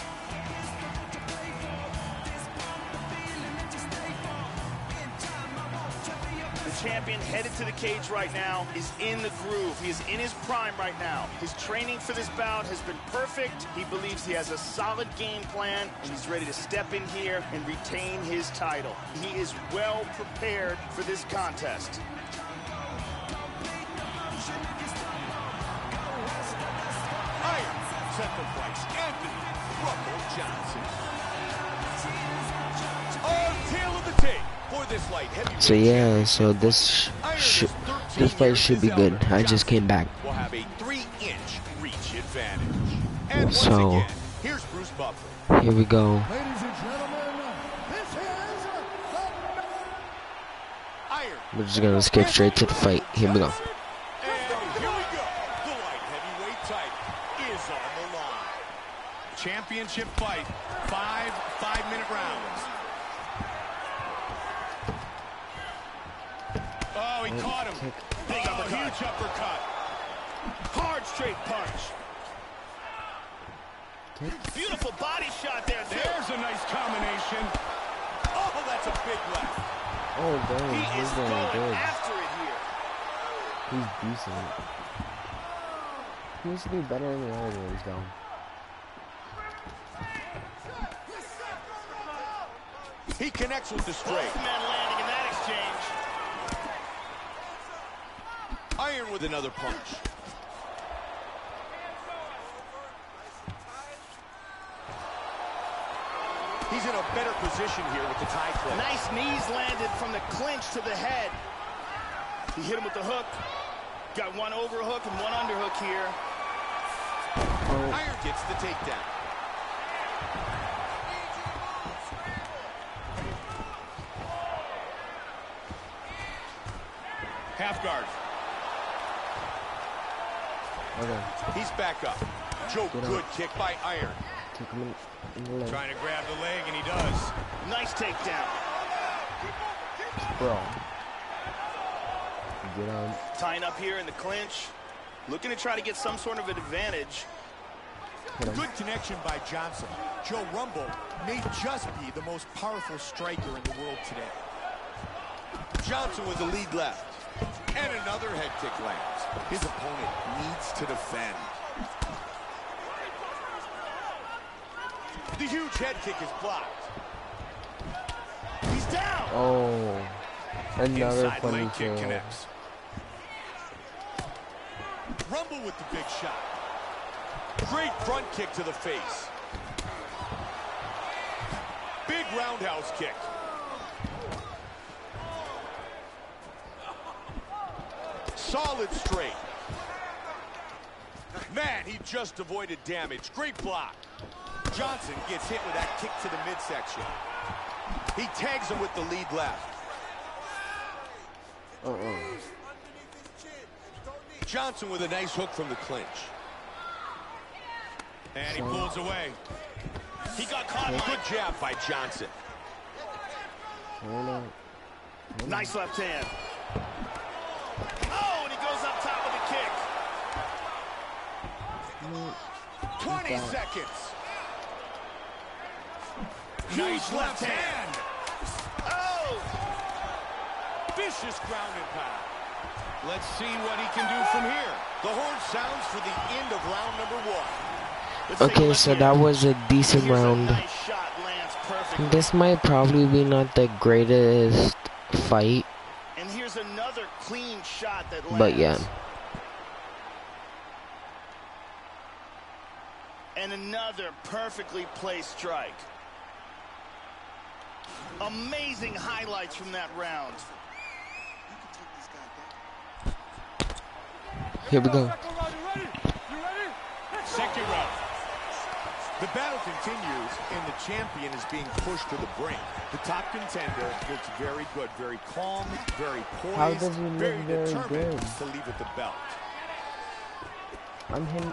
Speaker 3: The champion headed to the cage right now is in the groove. He is in his prime right now. His training for this bout has been perfect. He believes he has a solid game plan, and he's ready to step in here and retain his title. He is well prepared for this contest.
Speaker 2: Set the fights, Anthony Rumble Johnson. Tail of the tape for this light heavyweight.
Speaker 1: So yeah, so this fight should be good. I just came back.
Speaker 2: Will have a 3-inch reach advantage. And once
Speaker 1: So
Speaker 2: again, here's Bruce Buffer.
Speaker 1: Here we go.
Speaker 5: Ladies and gentlemen, this is the
Speaker 2: Iron.
Speaker 1: We're just gonna skip straight to the fight. Here we go.
Speaker 2: Championship fight, 5 5-minute rounds. Oh, he caught him. Big uppercut. Huge uppercut.
Speaker 3: Hard straight punch. Beautiful body shot there, too.
Speaker 2: There's a nice combination. Oh, that's a big left.
Speaker 1: Oh, dang,
Speaker 3: He
Speaker 1: he's
Speaker 3: is
Speaker 1: doing
Speaker 3: going
Speaker 1: good.
Speaker 3: after it here.
Speaker 1: He's decent. He needs to be better in the other ways, though.
Speaker 2: He connects with the straight.
Speaker 3: Both men landing in that exchange.
Speaker 2: Iron with another punch. He's in a better position here with the tie clip.
Speaker 3: Nice knees landed from the clinch to the head. He hit him with the hook. Got one overhook and one underhook here.
Speaker 2: Iron gets the takedown. Half guard.
Speaker 1: Okay.
Speaker 2: He's back up. Joe, good kick by Iron.
Speaker 1: Took him in the leg.
Speaker 2: Trying to grab the leg, and he does.
Speaker 3: Nice takedown.
Speaker 1: Bro. Get on.
Speaker 3: Tying up here in the clinch. Looking to try to get some sort of an advantage.
Speaker 2: Good connection by Johnson. Joe Rumble may just be the most powerful striker in the world today. Johnson with the lead left. And another head kick lands. His opponent needs to defend. The huge head kick is blocked. He's down.
Speaker 1: Oh. Another
Speaker 2: Inside
Speaker 1: funny
Speaker 2: leg kick
Speaker 1: kill.
Speaker 2: connects. Rumble with the big shot. Great front kick to the face. Big roundhouse kick. Solid straight. Man, he just avoided damage. Great block. Johnson gets hit with that kick to the midsection. He tags him with the lead left. Johnson with a nice hook from the clinch. And he pulls away. He got caught. Good jab by Johnson.
Speaker 3: Nice left hand. Oh, and he goes up top with a kick.
Speaker 2: 20 seconds.
Speaker 3: Nice left hand. Oh!
Speaker 2: Vicious ground and pound. Let's see what he can do from here. The horn sounds for the end of round number 1.
Speaker 1: Okay, so that was a decent round.
Speaker 3: Nice shot, lands perfectly.
Speaker 1: This might probably be not the greatest fight,
Speaker 3: And here's another clean shot that lands.
Speaker 1: but yeah.
Speaker 3: And another perfectly placed strike. Amazing highlights from that round.
Speaker 1: Here we go.
Speaker 2: Second round. The battle continues, and the champion is being pushed to the brink. The top contender looks very good, very calm, very poised,
Speaker 1: How does he look
Speaker 2: very
Speaker 1: very
Speaker 2: determined
Speaker 1: good?
Speaker 2: to leave with the belt.
Speaker 1: I'm him.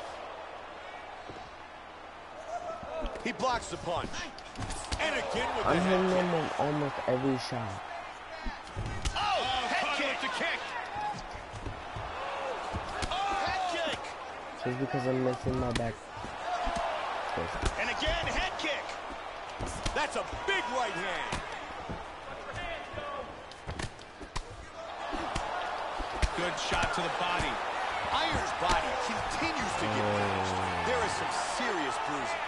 Speaker 2: He blocks the punch. And again with
Speaker 1: I'm
Speaker 2: the
Speaker 1: hitting
Speaker 2: head
Speaker 1: him in almost every shot.
Speaker 3: Oh, head kick.
Speaker 2: with the kick.
Speaker 3: Head kick.
Speaker 1: Just because I'm missing my back.
Speaker 3: And again, head kick.
Speaker 2: That's a big right hand. Good shot to the body. Iron's body continues to get damaged. There is some serious bruising.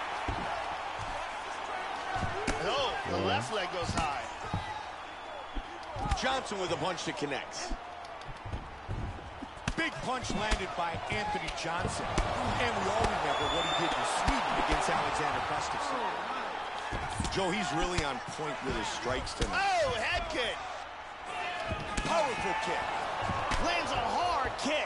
Speaker 3: Oh, the left leg goes high.
Speaker 2: Johnson with a punch that connects. Big punch landed by Anthony Johnson. And we all remember what he did in Sweden against Alexander Gustafsson. Joe, he's really on point with his strikes tonight.
Speaker 3: Oh, head kick.
Speaker 2: Powerful kick.
Speaker 3: Lands a hard kick.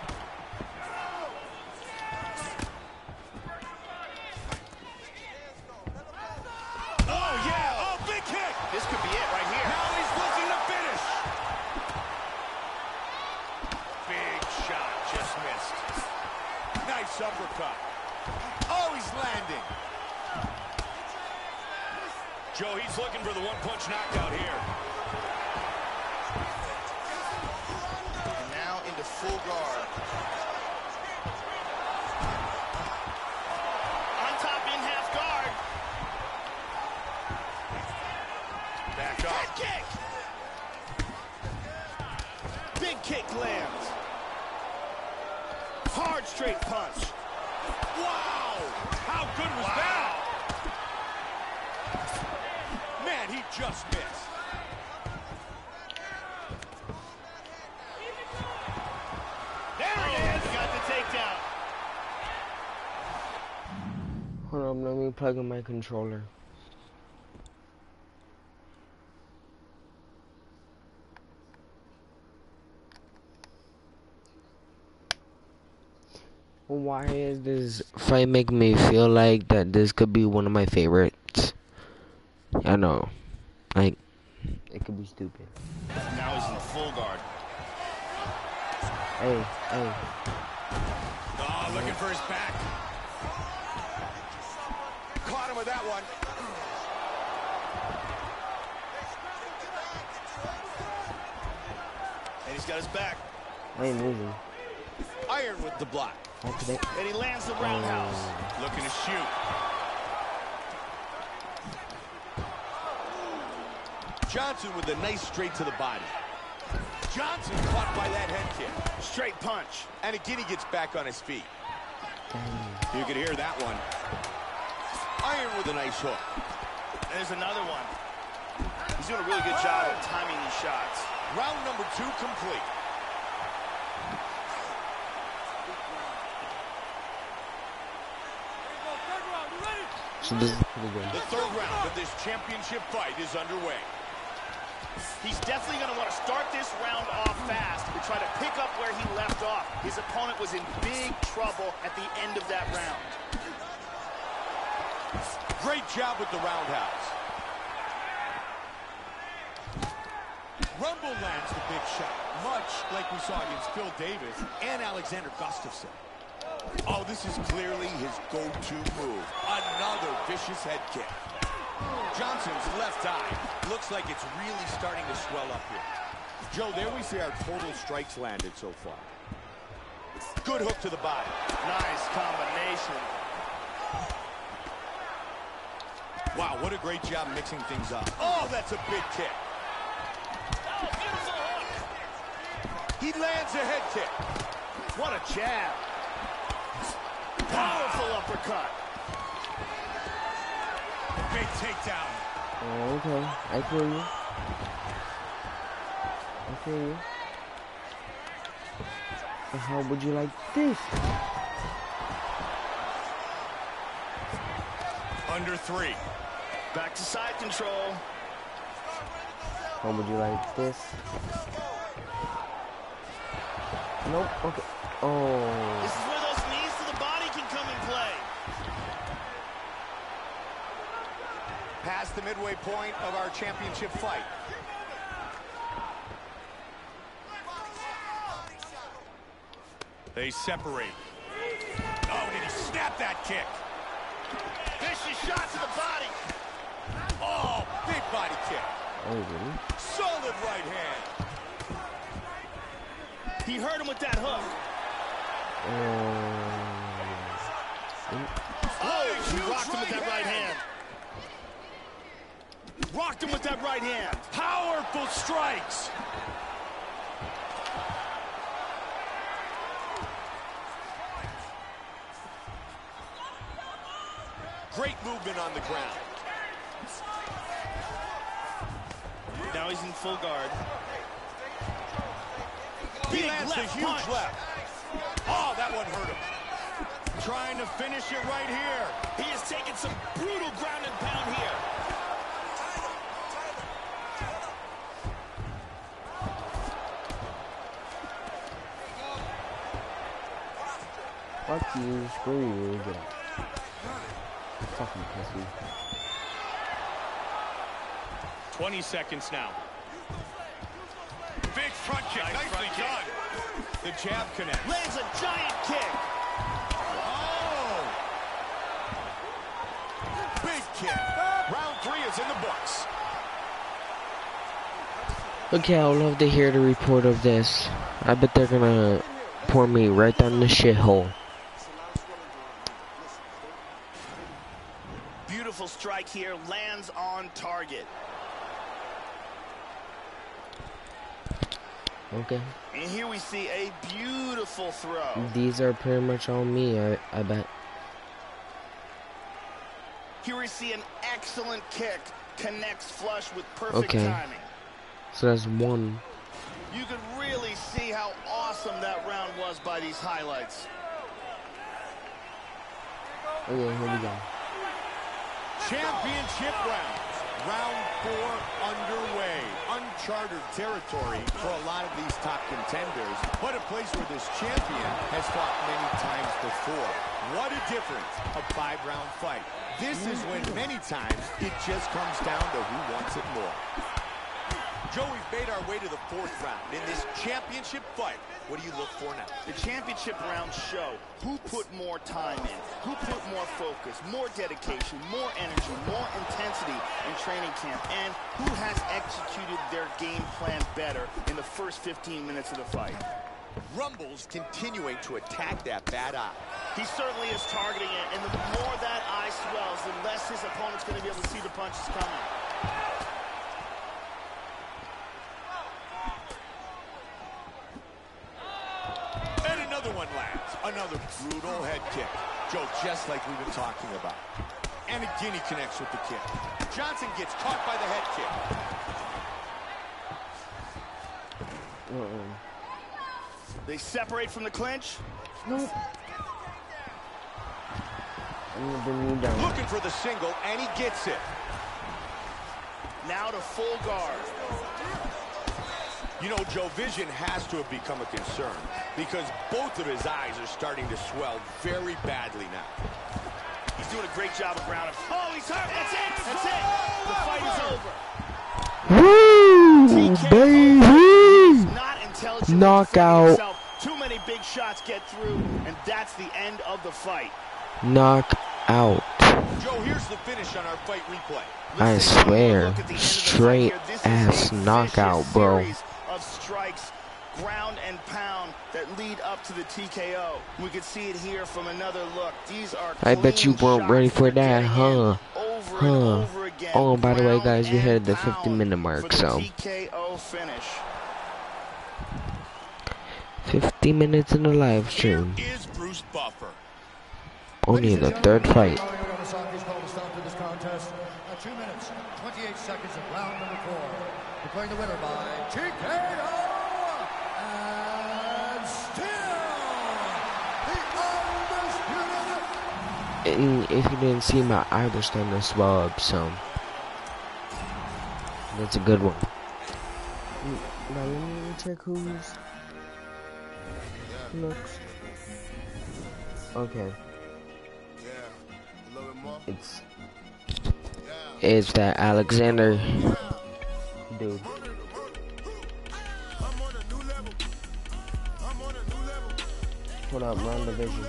Speaker 2: Oh, yeah. Oh, big kick.
Speaker 3: This could be it right here.
Speaker 2: Now he's looking to finish. Big shot, just missed. Nice uppercut. Oh, he's landing. Joe, he's looking for the one-punch knockout here.
Speaker 3: And now into full guard. On top in half guard.
Speaker 2: Back up.
Speaker 3: Head kick. Big kick lands. Hard straight punch.
Speaker 2: Wow! How good was that? Man, he just missed.
Speaker 3: There it is. Got the takedown.
Speaker 1: Hold on, let me plug in my controller. Why is this fight making me feel like that this could be one of my favorites? I know. Like, it could be stupid.
Speaker 3: Now he's in the full guard.
Speaker 1: Hey, hey.
Speaker 2: Oh, looking for his back. Caught him with that one.
Speaker 3: And he's got his back.
Speaker 1: I ain't moving.
Speaker 2: Iron with the block.
Speaker 1: Accident.
Speaker 3: And he lands the roundhouse.
Speaker 2: Looking to shoot. Johnson with a nice straight to the body. Johnson caught by that head kick.
Speaker 3: Straight punch.
Speaker 2: And again, he gets back on his feet. You can hear that one. Iron with a nice hook.
Speaker 3: There's another one. He's doing a really good job of timing these shots.
Speaker 2: Round number 2 complete.
Speaker 1: So this is pretty good.
Speaker 2: The 3rd round of this championship fight is underway.
Speaker 3: He's definitely going to want to start this round off fast to try to pick up where he left off. His opponent was in big trouble at the end of that round.
Speaker 2: Great job with the roundhouse. Rumble lands the big shot, much like we saw against Phil Davis and Alexander Gustafsson. Oh, this is clearly his go-to move. Another vicious head kick. Johnson's left eye looks like it's really starting to swell up here. Joe, there we see our total strikes landed so far. Good hook to the body.
Speaker 3: Nice combination.
Speaker 2: Wow, what a great job mixing things up. Oh, that's a big kick.
Speaker 3: Oh, beautiful hook.
Speaker 2: He lands a head kick.
Speaker 3: What a jab. Powerful uppercut.
Speaker 2: Big takedown.
Speaker 1: Oh, okay. I feel you. I feel you. And how would you like this?
Speaker 2: Under 3.
Speaker 3: Back to side control.
Speaker 1: How would you like this? Nope. Okay. Oh.
Speaker 3: This is where those knees to the body can come in play.
Speaker 2: Past the midway point of our championship fight. They separate. Oh, did he snap that kick?
Speaker 3: Vicious shot to the body.
Speaker 2: Oh, big body kick.
Speaker 1: Oh, really?
Speaker 2: Solid right hand.
Speaker 3: He hurt him with that hook. Oh, he rocked him with that right hand. Rocked him with that right hand.
Speaker 2: Powerful strikes. Great movement on the ground.
Speaker 3: Now he's in full guard.
Speaker 2: He
Speaker 3: Big
Speaker 2: lands a
Speaker 3: left
Speaker 2: huge
Speaker 3: punch.
Speaker 2: left. Oh, that one hurt him. Trying to finish it right here.
Speaker 3: He is taking some brutal ground and pound here.
Speaker 1: Fuck you, screw you, get out. Fucking pussy.
Speaker 2: 20 seconds now. Big front kick, nicely done. The jab connects.
Speaker 3: Lands a giant kick.
Speaker 2: Oh! Big kick. Round 3 is in the books.
Speaker 1: Okay, I would love to hear the report of this. I bet they're gonna pour me right down the shithole.
Speaker 3: Beautiful strike here, lands on target.
Speaker 1: Okay.
Speaker 3: And here we see a beautiful throw.
Speaker 1: These are pretty much on me, I bet.
Speaker 3: Here we see an excellent kick, connects flush with perfect timing.
Speaker 1: So that's 1.
Speaker 3: You can really see how awesome that round was by these highlights.
Speaker 1: Okay, here we go.
Speaker 2: Championship round. Round 4 underway. Uncharted territory for a lot of these top contenders, but a place where this champion has fought many times before. What a difference, a 5-round fight. This is when many times it just comes down to who wants it more. Joe, we've made our way to the 4th round. In this championship fight, what do you look for now?
Speaker 3: The championship rounds show who put more time in, who put more focus, more dedication, more energy, more intensity in training camp, and who has executed their game plan better in the first 15 minutes of the fight.
Speaker 2: Rumble's continuing to attack that bad eye.
Speaker 3: He certainly is targeting it, and the more that eye swells, the less his opponent's going to be able to see the punches coming.
Speaker 2: And another one lands. Another brutal head kick. Joe, just like we've been talking about. And again, he connects with the kick. Johnson gets caught by the head kick.
Speaker 3: They separate from the clinch.
Speaker 1: Nope. I'm gonna bring you down.
Speaker 2: Looking for the single, and he gets it.
Speaker 3: Now to full guard.
Speaker 2: You know, Joe, vision has to have become a concern because both of his eyes are starting to swell very badly now.
Speaker 3: He's doing a great job of grounding. Oh, he's hurt. That's it. That's it. The fight is over.
Speaker 1: Woo, baby!
Speaker 3: Not intelligent.
Speaker 1: Knockout.
Speaker 3: Too many big shots get through, and that's the end of the fight.
Speaker 1: Knock out.
Speaker 2: Joe, here's the finish on our fight replay.
Speaker 1: I swear, straight ass knockout, bro.
Speaker 3: Of strikes, ground and pound that lead up to the TKO. We could see it here from another look. These are
Speaker 1: I bet you weren't ready for that, huh? Oh, by the way, guys, we hit the 50-minute mark, so
Speaker 3: TKO finish.
Speaker 1: 50 minutes in the live stream.
Speaker 2: Here is Bruce Buffer.
Speaker 1: Only the 3rd fight.
Speaker 5: 2 minutes, 28 seconds of round number 4. Declaring the winner by TKO, and still the undisputed.
Speaker 1: And if you didn't see, my eye was starting to swell up, so that's a good one. Now let me check who's next. Okay. It's that Alexander dude. Hold up, round division.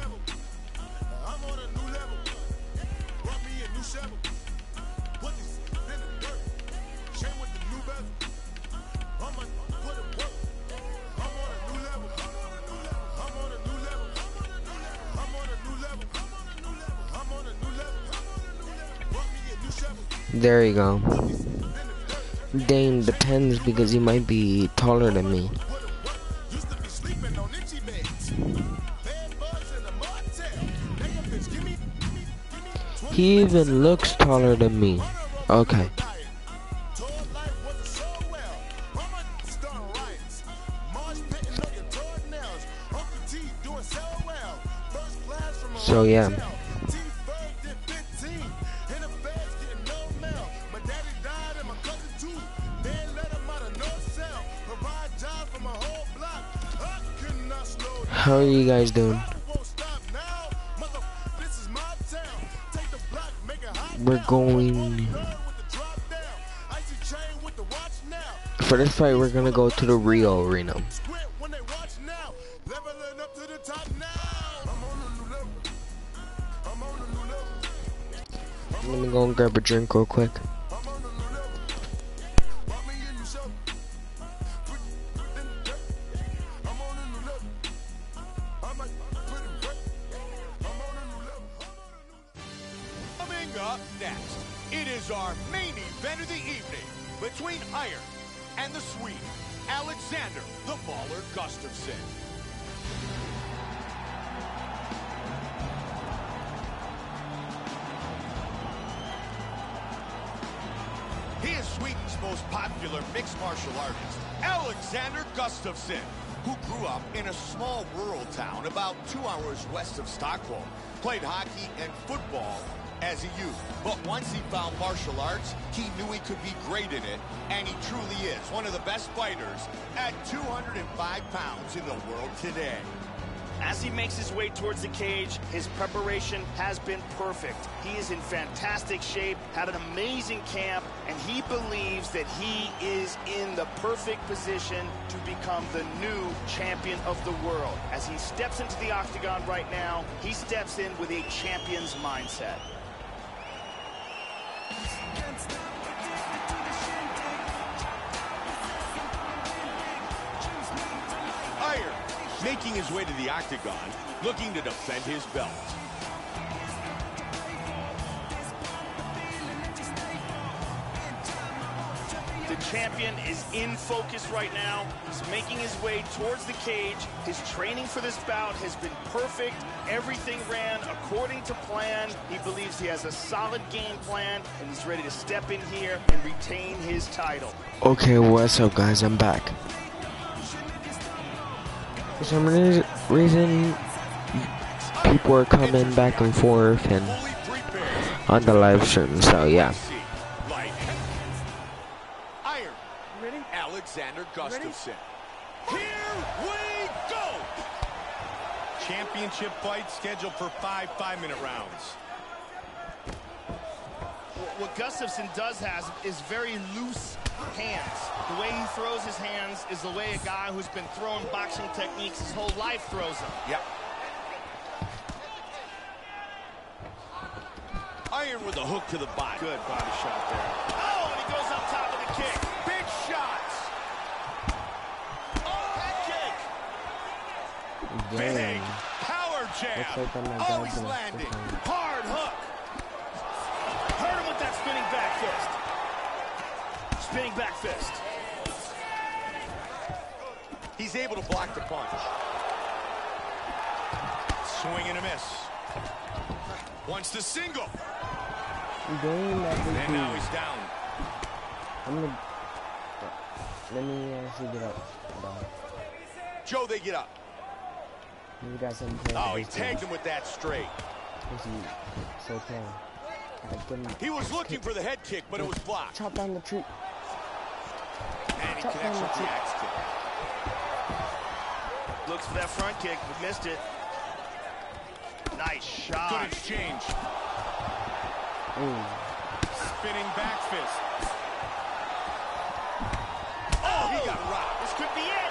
Speaker 1: There you go. Dane depends because he might be taller than me. He even looks taller than me. Okay. So yeah. How are you guys doing? We're going for this fight. We're gonna go to the Rio Arena. Let me go and grab a drink real quick.
Speaker 2: Up next, it is our main event of the evening between Iron and the Swede, Alexander the Baller Gustafsson. He is Sweden's most popular mixed martial artist, Alexander Gustafsson, who grew up in a small rural town about 2 hours west of Stockholm, played hockey and football as a youth. But once he found martial arts, he knew he could be great in it, and he truly is one of the best fighters at 205 pounds in the world today.
Speaker 3: As he makes his way towards the cage, his preparation has been perfect. He is in fantastic shape, had an amazing camp, and he believes that he is in the perfect position to become the new champion of the world. As he steps into the octagon right now, he steps in with a champion's mindset.
Speaker 2: Iron making his way to the octagon, looking to defend his belt.
Speaker 3: The champion is in focus right now. He's making his way towards the cage. His training for this bout has been perfect. Everything ran according to plan. He believes he has a solid game plan, and he's ready to step in here and retain his title.
Speaker 1: Okay, what's up, guys? I'm back. For some reason, people are coming back and forth and on the live stream, so yeah.
Speaker 2: Iron, Alexander Gustafsson. Here we go! Championship fight scheduled for 5 5-minute rounds.
Speaker 3: What Gustafsson does have is very loose hands. The way he throws his hands is the way a guy who's been throwing boxing techniques his whole life throws them.
Speaker 2: Yep. Iron with a hook to the body.
Speaker 3: Good body shot there. Oh, and he goes up top of the kick.
Speaker 2: Big shots. Oh, head kick. Big power jab. Oh, he's landing.
Speaker 3: Hard hook. Hurt him with that spinning back fist. Spinning back fist.
Speaker 2: He's able to block the punch. Swing and a miss. Wants the single. And now he's down.
Speaker 1: Let me actually get up.
Speaker 2: Joe, they get up.
Speaker 1: You guys
Speaker 2: Oh, he tagged him with that straight.
Speaker 1: It's okay.
Speaker 2: He was looking for the head kick, but it was blocked.
Speaker 1: Chop down the tree.
Speaker 2: And he connects with the axe kick.
Speaker 3: Looks for that front kick, but missed it. Nice shot.
Speaker 2: Good exchange. Spinning back fist. Oh, he got rocked.
Speaker 3: This could be it.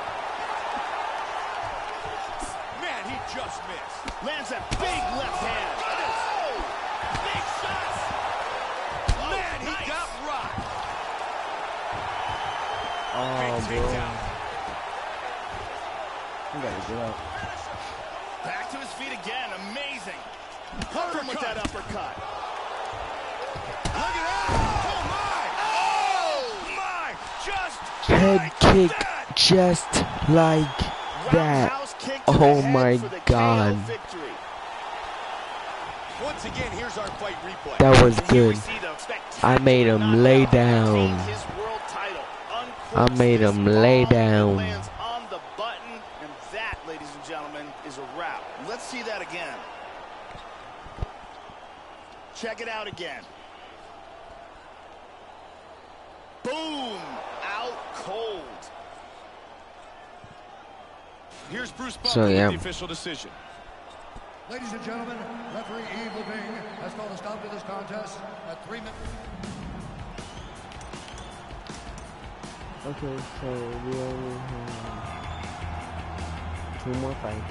Speaker 2: Man, he just missed.
Speaker 3: Lands that big left hand.
Speaker 2: Oh, big shots. Man, he
Speaker 3: nice.
Speaker 2: got rocked.
Speaker 1: Oh,
Speaker 2: Big
Speaker 1: bro.
Speaker 2: takedown.
Speaker 1: You gotta get up.
Speaker 3: Back to his feet again. Amazing. Hurt him with that uppercut.
Speaker 2: Look at that. Oh, my. Just
Speaker 1: Head
Speaker 2: like
Speaker 1: kick,
Speaker 2: that.
Speaker 1: just like that.
Speaker 3: Roundhouse kick to
Speaker 1: Oh
Speaker 3: the head
Speaker 1: my
Speaker 3: for the
Speaker 1: God.
Speaker 3: KO victory.
Speaker 2: Once again, here's our fight replay.
Speaker 1: That was
Speaker 3: Here we
Speaker 1: good.
Speaker 3: see the
Speaker 1: I made him lay
Speaker 3: spectacular
Speaker 1: down.
Speaker 3: his world title.
Speaker 1: I made him lay
Speaker 3: Uncorks this ball,
Speaker 1: down.
Speaker 3: it lands on the button, and that, ladies and gentlemen, is a wrap. Let's see that again. Check it out again. Boom! Out cold.
Speaker 2: Here's Bruce
Speaker 1: So,
Speaker 2: Buffer
Speaker 1: yeah.
Speaker 2: with the official decision.
Speaker 5: Ladies and gentlemen, referee Yves Levine has called a stop to this contest at 3 minutes.
Speaker 1: Okay, so we only have 2 more fights.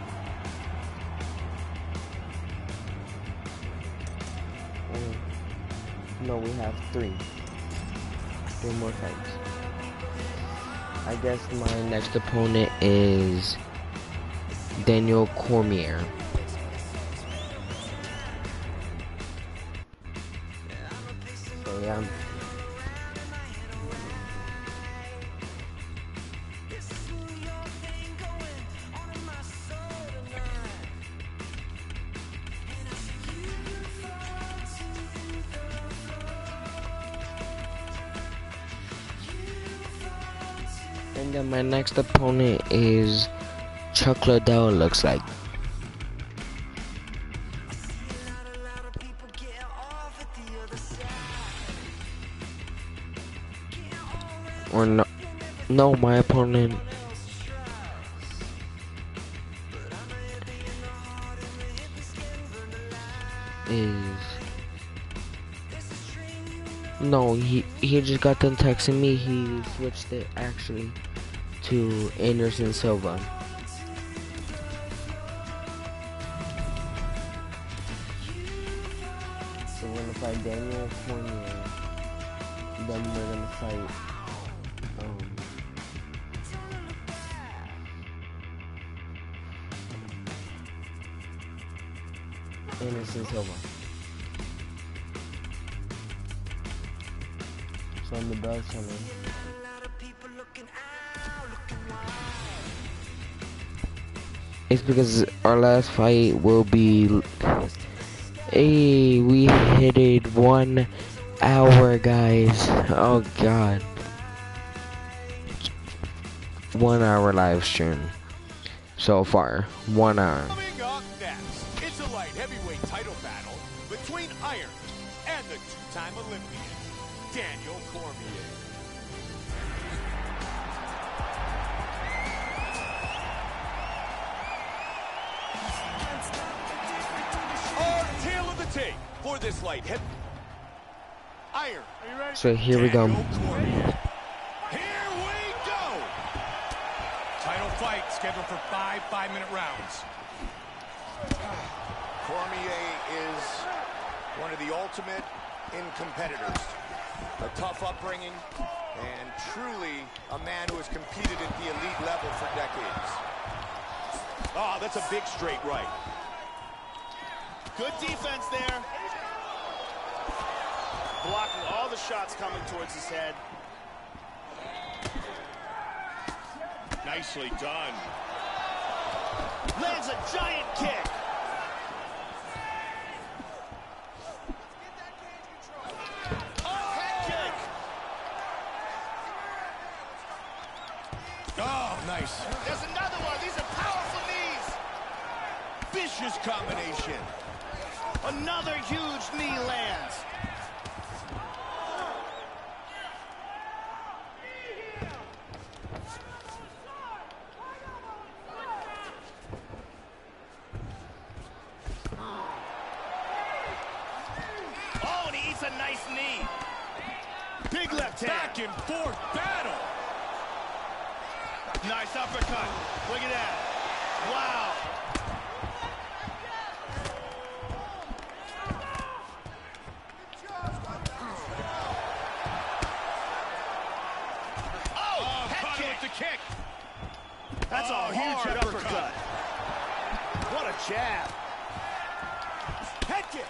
Speaker 1: No, we have 3. 3 more fights. I guess my next opponent is Daniel Cormier. So yeah. And then my next opponent is Chuck Liddell, looks like. Or no, my opponent is no, he just got done texting me. He switched it actually to Anderson Silva. So we're gonna fight Daniel Cormier. Then we're gonna fight Anderson Silva. So on the bell channel. It's because our last fight will be. Hey, we hit it 1 hour, guys. Oh god. 1 hour live stream so far. 1 hour.
Speaker 2: Coming up next, it's a light heavyweight title battle between Iron and the two-time Olympian, Daniel Cormier. Our tale of the tape for this light heavy. Iron. Are you ready?
Speaker 1: So here we go.
Speaker 2: Daniel Cormier. Here we go. Title fight scheduled for 5 5-minute rounds. Cormier is one of the ultimate in competitors. A tough upbringing and truly a man who has competed at the elite level for decades. Oh, that's a big straight right.
Speaker 3: Good defense there. Blocking all the shots coming towards his head.
Speaker 2: Nicely done.
Speaker 3: Lands a giant kick. Head kick.
Speaker 2: Oh, nice.
Speaker 3: There's another one. These are powerful knees.
Speaker 2: Vicious combination.
Speaker 3: Another huge knee lands. Oh, and he eats a nice knee. Big left hand.
Speaker 2: Back and forth battle.
Speaker 3: Nice uppercut. Look at that. Wow. Oh, head kick.
Speaker 2: With the kick.
Speaker 3: That's a huge
Speaker 2: hard
Speaker 3: uppercut. What a jab.
Speaker 2: Head kick.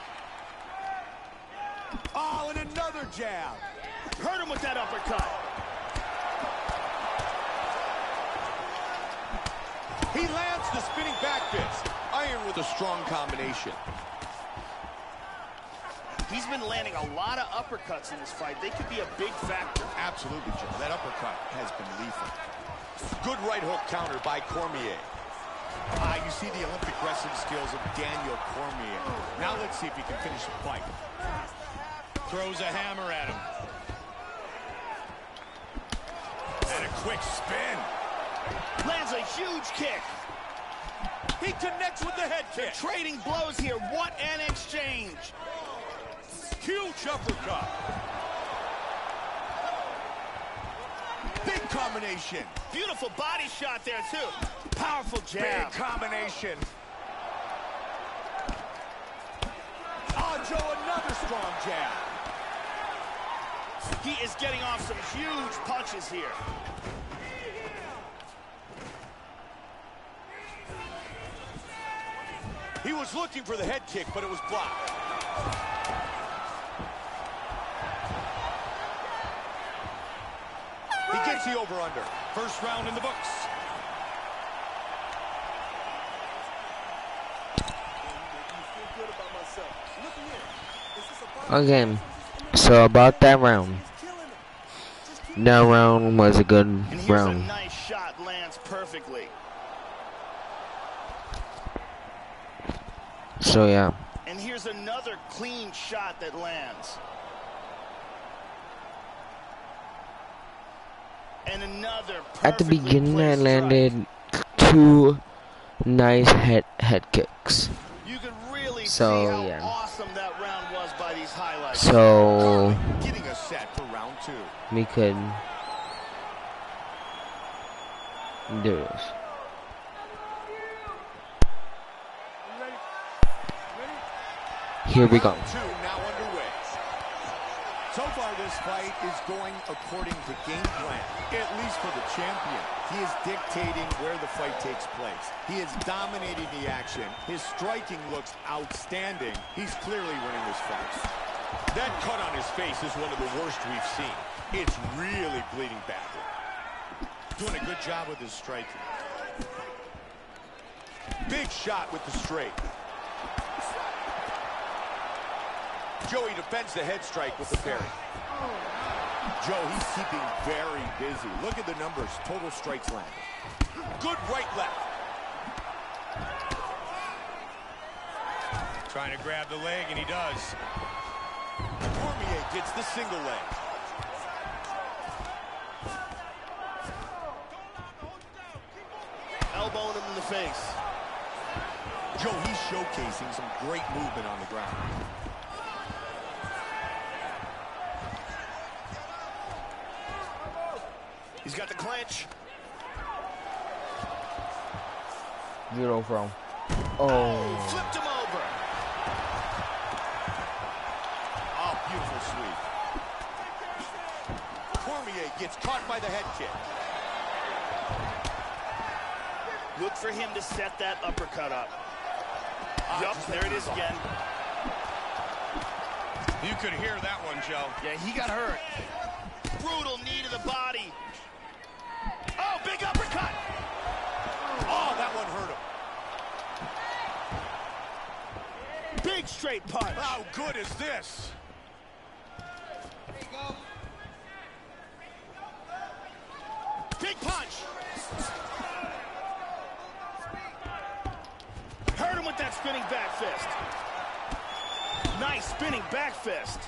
Speaker 2: Oh, and another jab.
Speaker 3: Hurt him with that uppercut.
Speaker 2: He lands the spinning back fist. Iron with a strong combination.
Speaker 3: He's been landing a lot of uppercuts in this fight. They could be a big factor.
Speaker 2: Absolutely, Joe. That uppercut has been lethal. Good right hook counter by Cormier. You see the Olympic wrestling skills of Daniel Cormier. Now let's see if he can finish the fight. Throws a hammer at him. And a quick spin.
Speaker 3: Lands a huge kick.
Speaker 2: He connects with the head kick.
Speaker 3: Trading blows here. What an exchange.
Speaker 2: Huge uppercut. Big combination.
Speaker 3: Beautiful body shot there, too. Powerful jab.
Speaker 2: Big combination. Oh, Joe, another strong jab.
Speaker 3: He is getting off some huge punches here.
Speaker 2: He was looking for the head kick, but it was blocked. He gets the over-under. First round in the books.
Speaker 1: Okay, so about that round. That round was a good
Speaker 3: And here's
Speaker 1: round.
Speaker 3: a nice shot, lands perfectly.
Speaker 1: So yeah.
Speaker 3: And here's another clean shot that lands. And another
Speaker 1: At the
Speaker 3: perfectly
Speaker 1: beginning, I
Speaker 3: placed strike.
Speaker 1: landed 2 nice head kicks.
Speaker 3: You could really
Speaker 1: So,
Speaker 3: see how
Speaker 1: yeah.
Speaker 3: awesome
Speaker 1: So
Speaker 2: Getting us set for round 2.
Speaker 1: we could do this. Here we go.
Speaker 2: Round 2 now underway. So far, this fight is going according to game plan, at least for the champion. He is dictating where the fight takes place. He is dominating the action. His striking looks outstanding. He's clearly winning this fight. That cut on his face is one of the worst we've seen. It's really bleeding badly. Doing a good job with his striking. Big shot with the straight. Joey defends the head strike with the parry. Joe, he's keeping very busy. Look at the numbers. Total strikes landed. Good right left. Trying to grab the leg, and he does. Cormier gets the single leg.
Speaker 3: Elbowing him in the face.
Speaker 2: Joe, he's showcasing some great movement on the ground.
Speaker 3: He's got the clinch.
Speaker 1: Judo from.
Speaker 3: Flipped him over.
Speaker 2: Oh, beautiful sweep. Cormier gets caught by the head kick.
Speaker 3: Look for him to set that uppercut up. Yup, there it is again.
Speaker 2: You could hear that one, Joe.
Speaker 3: Yeah, he got hurt. Brutal knee to the body. Oh, big uppercut.
Speaker 2: Oh, that one hurt him.
Speaker 3: Big straight punch.
Speaker 2: How good is this?
Speaker 3: Big punch. Hurt him with that spinning back fist. Nice spinning back fist.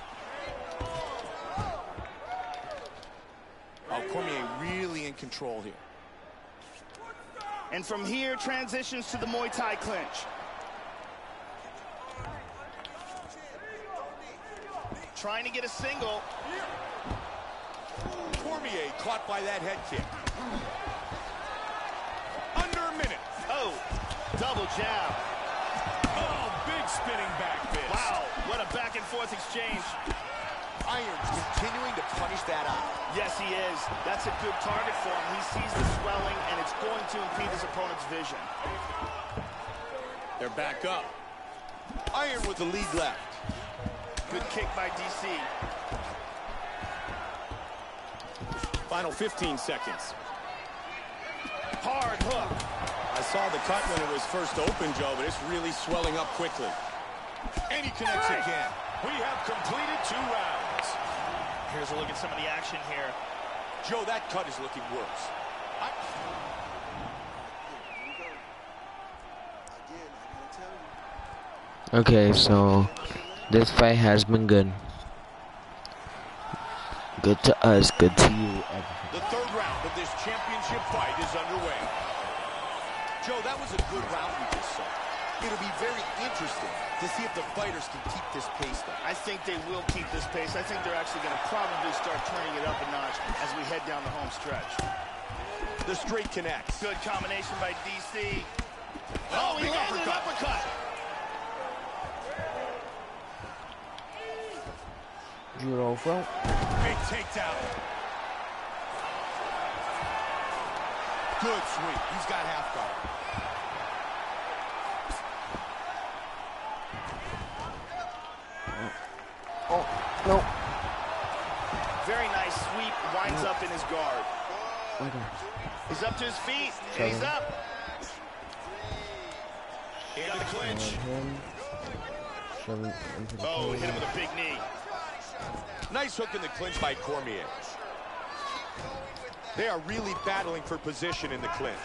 Speaker 2: Oh, Cormier really in control here.
Speaker 3: And from here, transitions to the Muay Thai clinch. Trying to get a single.
Speaker 2: Cormier caught by that head kick. Under a minute.
Speaker 3: Oh, double jab.
Speaker 2: Oh, big spinning back fist.
Speaker 3: Wow, what a back and forth exchange.
Speaker 2: Irons continuing to punish that out.
Speaker 3: Yes, he is. That's a good target for him. He sees the swelling, and it's going to impede his opponent's vision.
Speaker 2: They're back up. Iron with the lead left.
Speaker 3: Good kick by DC.
Speaker 2: Final 15 seconds.
Speaker 3: Hard hook.
Speaker 2: I saw the cut when it was first open, Joe, but it's really swelling up quickly. And he connects again. We have completed 2 rounds.
Speaker 3: Here's a look at some of the action here.
Speaker 2: Joe, that cut is looking worse.
Speaker 1: Okay, so this fight has been good. Good to us, good to you.
Speaker 2: The 3rd round of this championship fight is underway. Joe, that was a good round we just saw. It'll be very interesting to see if the fighters can keep this pace though.
Speaker 3: I think they will keep this pace. I think they're actually going to probably start turning it up a notch as we head down the home stretch.
Speaker 2: The straight connects.
Speaker 3: Good combination by DC. Oh, he landed an uppercut.
Speaker 1: Judo from.
Speaker 2: Big takedown. Good sweep. He's got half guard.
Speaker 1: Oh, no.
Speaker 3: Very nice sweep. Winds up in his guard.
Speaker 1: Okay.
Speaker 3: He's up to his feet. And he's up. He got the clinch. Oh, hit him with a big knee.
Speaker 2: Nice hook in the clinch by Cormier. They are really battling for position in the clinch.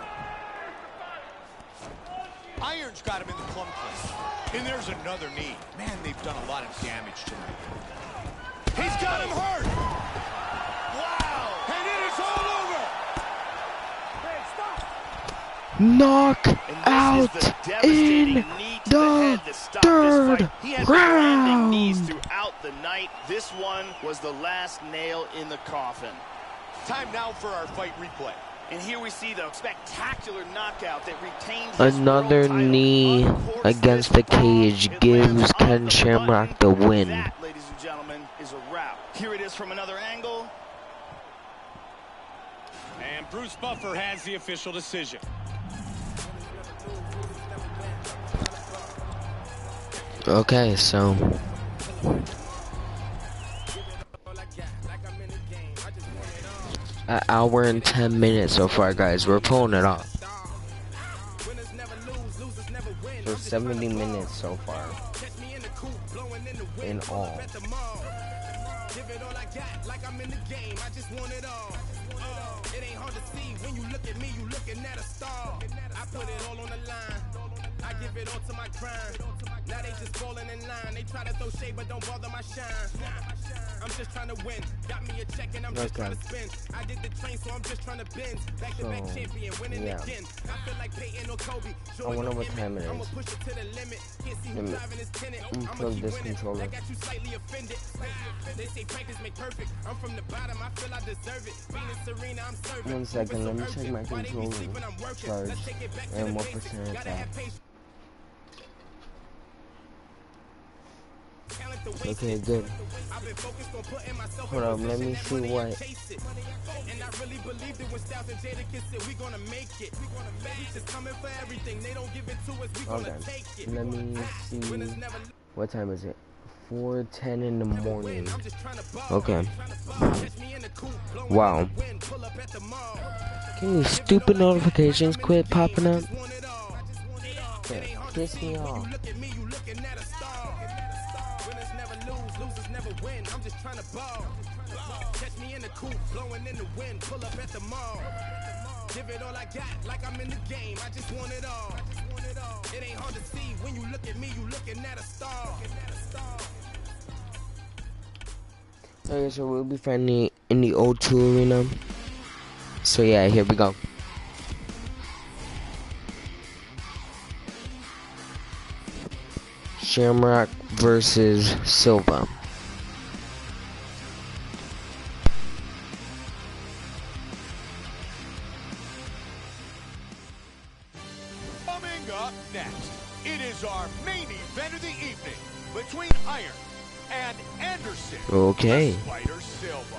Speaker 2: Irons got him in the plum clinch. And there's another knee. Man, they've done a lot of damage tonight. He's got him hurt! Wow! And it is all over!
Speaker 1: Knock
Speaker 3: And this
Speaker 1: out
Speaker 3: is the devastating
Speaker 1: in
Speaker 3: knee to to the head to stop this fight. He has been landing knees throughout the night. This one was the last nail in the coffin.
Speaker 2: Time now for our fight replay.
Speaker 3: And here we see the spectacular knockout that retains
Speaker 1: another knee against the cage gives Ken Shamrock the win.
Speaker 3: That, ladies and gentlemen, is a wrap. Here it is from another angle.
Speaker 2: And Bruce Buffer has the official decision.
Speaker 1: Okay, so an hour and 10 minutes so far, guys. We're pulling it off. So 70 minutes so far in all.
Speaker 6: It ain't hard to see when you look at me, you looking at a star. I put it all on the line. I give it all to my grind. Now they just falling in line. They try to throw shade, but don't bother my shine. I'm just trying to win. Got me a check and I'm just trying to spin. I did the train, so I'm just trying to bend. Back to back champion, winning again. I feel like Peyton or Kobe.
Speaker 1: I wonder what time it is.
Speaker 6: I'ma push it to the limit. Can't see who's driving this tenant.
Speaker 1: I'ma keep this winning.
Speaker 6: That got you slightly offended. They say practice make perfect. I'm from the bottom, I feel I deserve it. Venus Serena, I'm serving.
Speaker 1: 1 second, let me check my controller charge and what percent it's at. Okay, good. Hold on, let me see what.
Speaker 6: And I really believed it when Styles and Jadakiss said we gonna make it. We just coming for everything. They don't give it to us. We gonna take it.
Speaker 1: Let me see. What time is it? 4:10 in the morning. Okay. Wow. Can these stupid notifications quit popping up? Okay, piss me off.
Speaker 6: Losers never win. I'm just trying to ball. Catch me in the coupe, blowing in the wind. Pull up at the mall. Give it all I got, like I'm in the game. I just want it all. It ain't hard to see when you look at me. You looking at a star.
Speaker 1: Okay, so we'll be fighting in the O2 Arena. So yeah, here we go. Shamrock versus Silva.
Speaker 2: Coming up next, it is our main event of the evening between Iron and Anderson.
Speaker 1: Okay.
Speaker 2: The Spider Silva.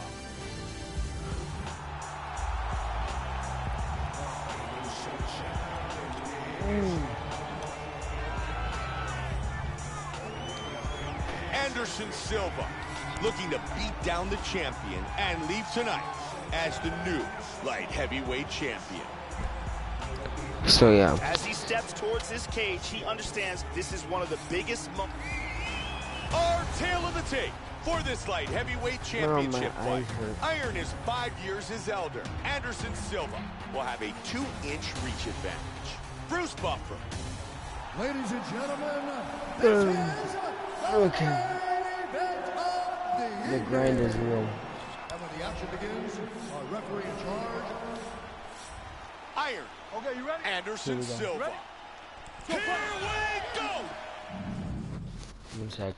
Speaker 2: Anderson Silva looking to beat down the champion and leave tonight as the new light heavyweight champion.
Speaker 1: So yeah.
Speaker 3: As he steps towards this cage, he understands this is one of the biggest moments.
Speaker 2: Our tale of the tape for this light heavyweight championship fight. Iron is 5 years his elder. Anderson Silva will have a 2-inch reach advantage. Bruce Buffer.
Speaker 5: Ladies and gentlemen, this is
Speaker 1: Okay. The grind is real.
Speaker 5: And when the action begins, our referee in charge.
Speaker 2: Iron.
Speaker 4: Okay, you ready?
Speaker 2: Anderson Silva.
Speaker 4: Ready?
Speaker 2: Here we go.
Speaker 1: 1 second.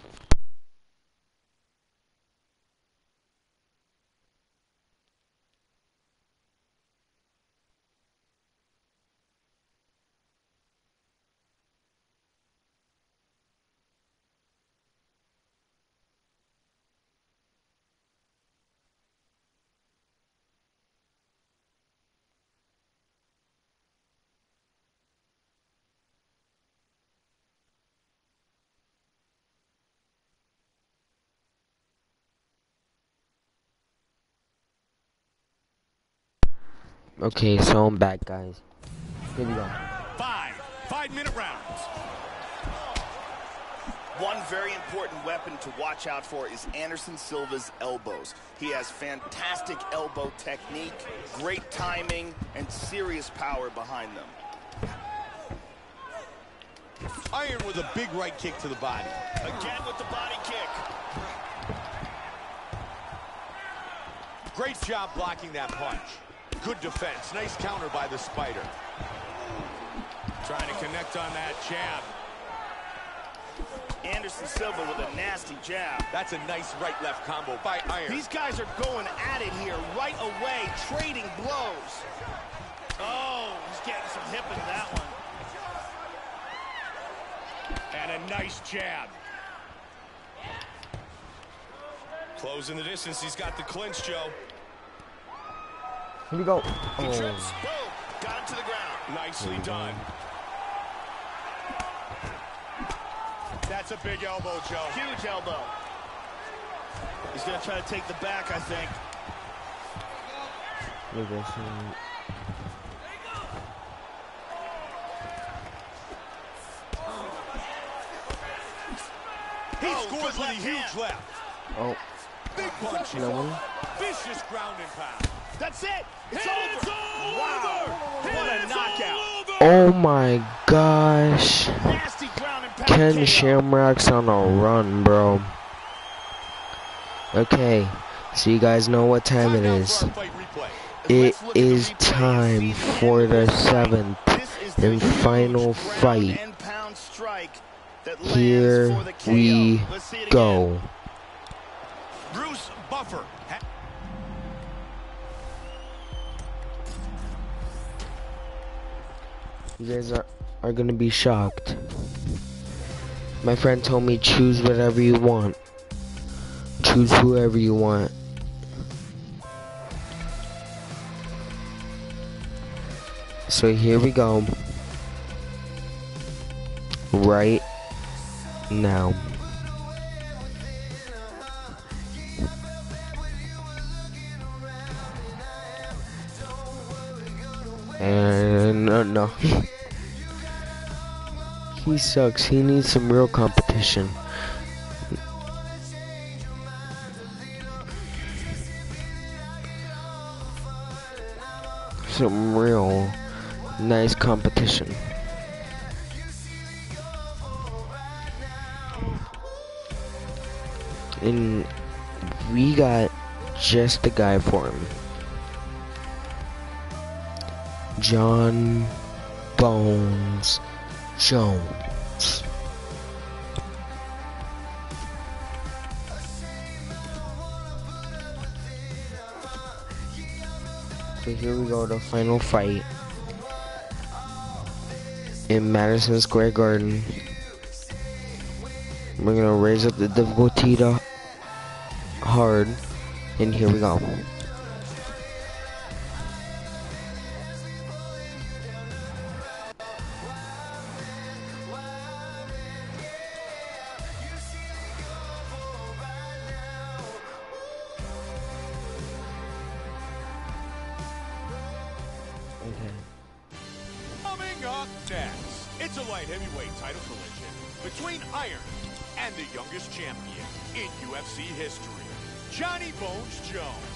Speaker 1: Okay, so I'm back, guys. Here we go.
Speaker 2: 5-minute rounds.
Speaker 3: One very important weapon to watch out for is Anderson Silva's elbows. He has fantastic elbow technique, great timing, and serious power behind them.
Speaker 2: Iron with a big right kick to the body.
Speaker 3: Again with the body kick.
Speaker 2: Great job blocking that punch. Good defense. Nice counter by the Spider. Trying to connect on that jab.
Speaker 3: Anderson Silva with a nasty jab.
Speaker 2: That's a nice right-left combo by Iron.
Speaker 3: These guys are going at it here right away, trading blows. Oh, he's getting some hip into that one.
Speaker 2: And a nice jab. Closing the distance. He's got the clinch, Joe.
Speaker 1: Here we go.
Speaker 3: He trips. Boom. Got him to the ground.
Speaker 2: Nicely done. That's a big elbow, Joe.
Speaker 3: Huge elbow. He's going to try to take the back, I think.
Speaker 2: He scores with a huge left.
Speaker 1: Oh.
Speaker 2: Big punch.
Speaker 1: No one.
Speaker 2: Vicious ground and pound.
Speaker 3: That's it. It's over. Wow. What a knockout.
Speaker 1: Oh my gosh.
Speaker 3: Nasty ground and pound.
Speaker 1: Ken Shamrock's on a run, bro. Okay, so you guys know what time it is. It is time for the 7th and final fight. Here we go.
Speaker 2: Bruce Buffer.
Speaker 1: You guys are gonna be shocked. My friend told me choose whatever you want. Choose whoever you want. So here we go. Right now. And no. He sucks. He needs some real competition. Some real nice competition. And we got just the guy for him. Jon Bones Jones. So here we go, the final fight in Madison Square Garden. We're gonna raise up the difficulty to hard, and here we go.
Speaker 2: Coming up next, it's a light heavyweight title collision between Iron and the youngest champion in UFC history, Johnny Bones Jones.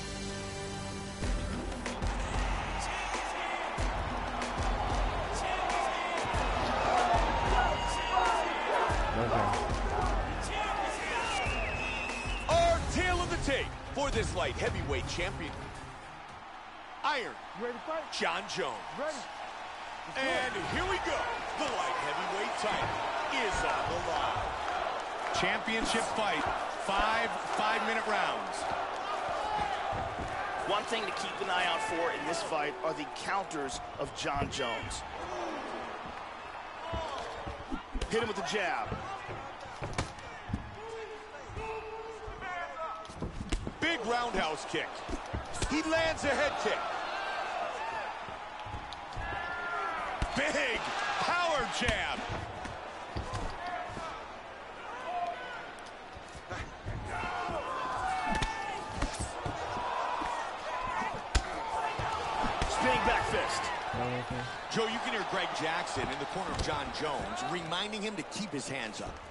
Speaker 2: Our tale of the tape for this light heavyweight champion, Iron,
Speaker 4: Ready to fight?
Speaker 2: Jon Jones.
Speaker 4: Ready.
Speaker 2: And here we go. The light heavyweight title is on the line. Championship fight. 5 5-minute rounds.
Speaker 3: One thing to keep an eye out for in this fight are the counters of Jon Jones. Hit him with the jab.
Speaker 2: Big roundhouse kick. He lands a head kick. Big power jab.
Speaker 3: Spinning back fist.
Speaker 2: Joe, you can hear Greg Jackson in the corner of Jon Jones, reminding him to keep his hands up.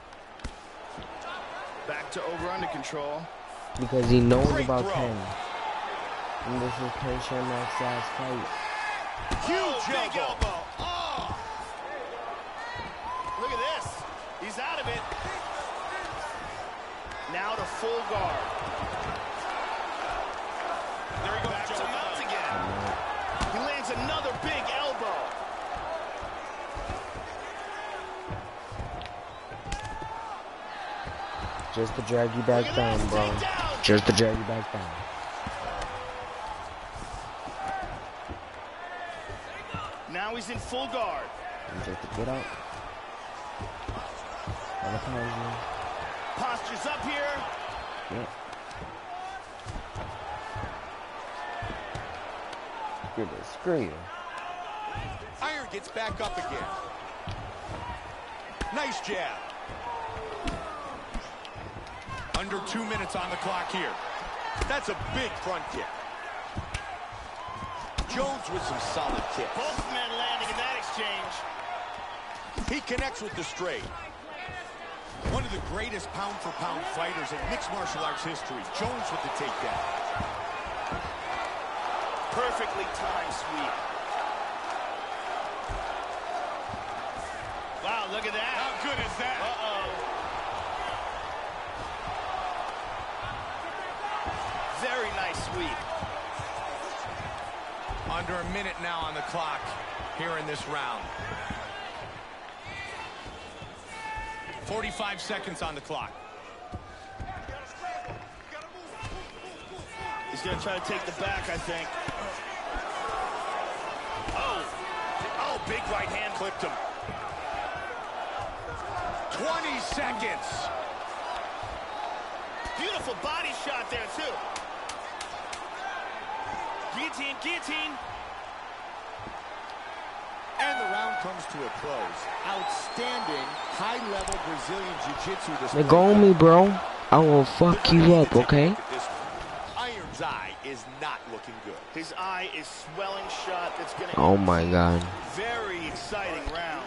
Speaker 3: Back to over-under control.
Speaker 1: Because he knows
Speaker 2: Great
Speaker 1: about
Speaker 2: throw.
Speaker 1: Ken. And this is Ken Shamrock's last fight.
Speaker 2: Huge
Speaker 3: Big
Speaker 2: elbow.
Speaker 3: elbow. Oh. Look at this. He's out of it. Now to full guard.
Speaker 2: There he goes,
Speaker 3: Back
Speaker 2: Joe.
Speaker 3: to mount again. He lands another big elbow.
Speaker 1: Just to drag you back down, bro. Just to drag you back down.
Speaker 3: Now he's in full guard.
Speaker 1: And just to get out.
Speaker 3: Posture's up here.
Speaker 1: Yeah. Screw you.
Speaker 2: Iron gets back up again. Nice jab. Under 2 minutes on the clock here. That's a big front kick. Jones with some solid kicks.
Speaker 3: Both men landing in that exchange.
Speaker 2: He connects with the straight. One of the greatest pound-for-pound fighters in mixed martial arts history. Jones with the takedown.
Speaker 3: Perfectly timed sweep. Wow, look at that.
Speaker 2: How good is that?
Speaker 3: Uh-oh. Very nice sweep.
Speaker 2: Under a minute now on the clock here in this round. 45 seconds on the clock.
Speaker 3: He's going to try to take the back, I think. Oh, big right hand clipped him.
Speaker 2: 20 seconds.
Speaker 3: Beautiful body shot there, too. Guillotine, guillotine.
Speaker 2: And the round comes to a close. Outstanding, high-level Brazilian Jiu-Jitsu display.
Speaker 1: Let go on me, bro. I will fuck you up, okay?
Speaker 2: Iron's eye is not looking good.
Speaker 3: His eye is swelling shut. That's going to
Speaker 1: Oh my god.
Speaker 3: very exciting round.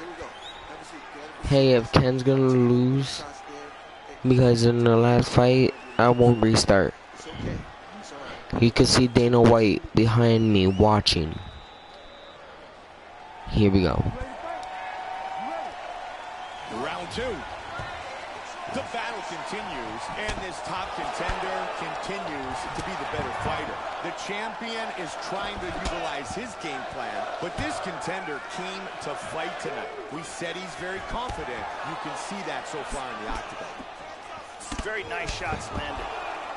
Speaker 1: Hey, if Ken's gonna lose, because in the last fight, I won't restart. You can see Dana White behind me watching. Here we go.
Speaker 2: Round two. The battle continues, and this top contender continues to be the better fighter. The champion is trying to utilize his game plan, but this contender came to fight tonight. We said he's very confident. You can see that so far in the octagon.
Speaker 3: Very nice shots landed.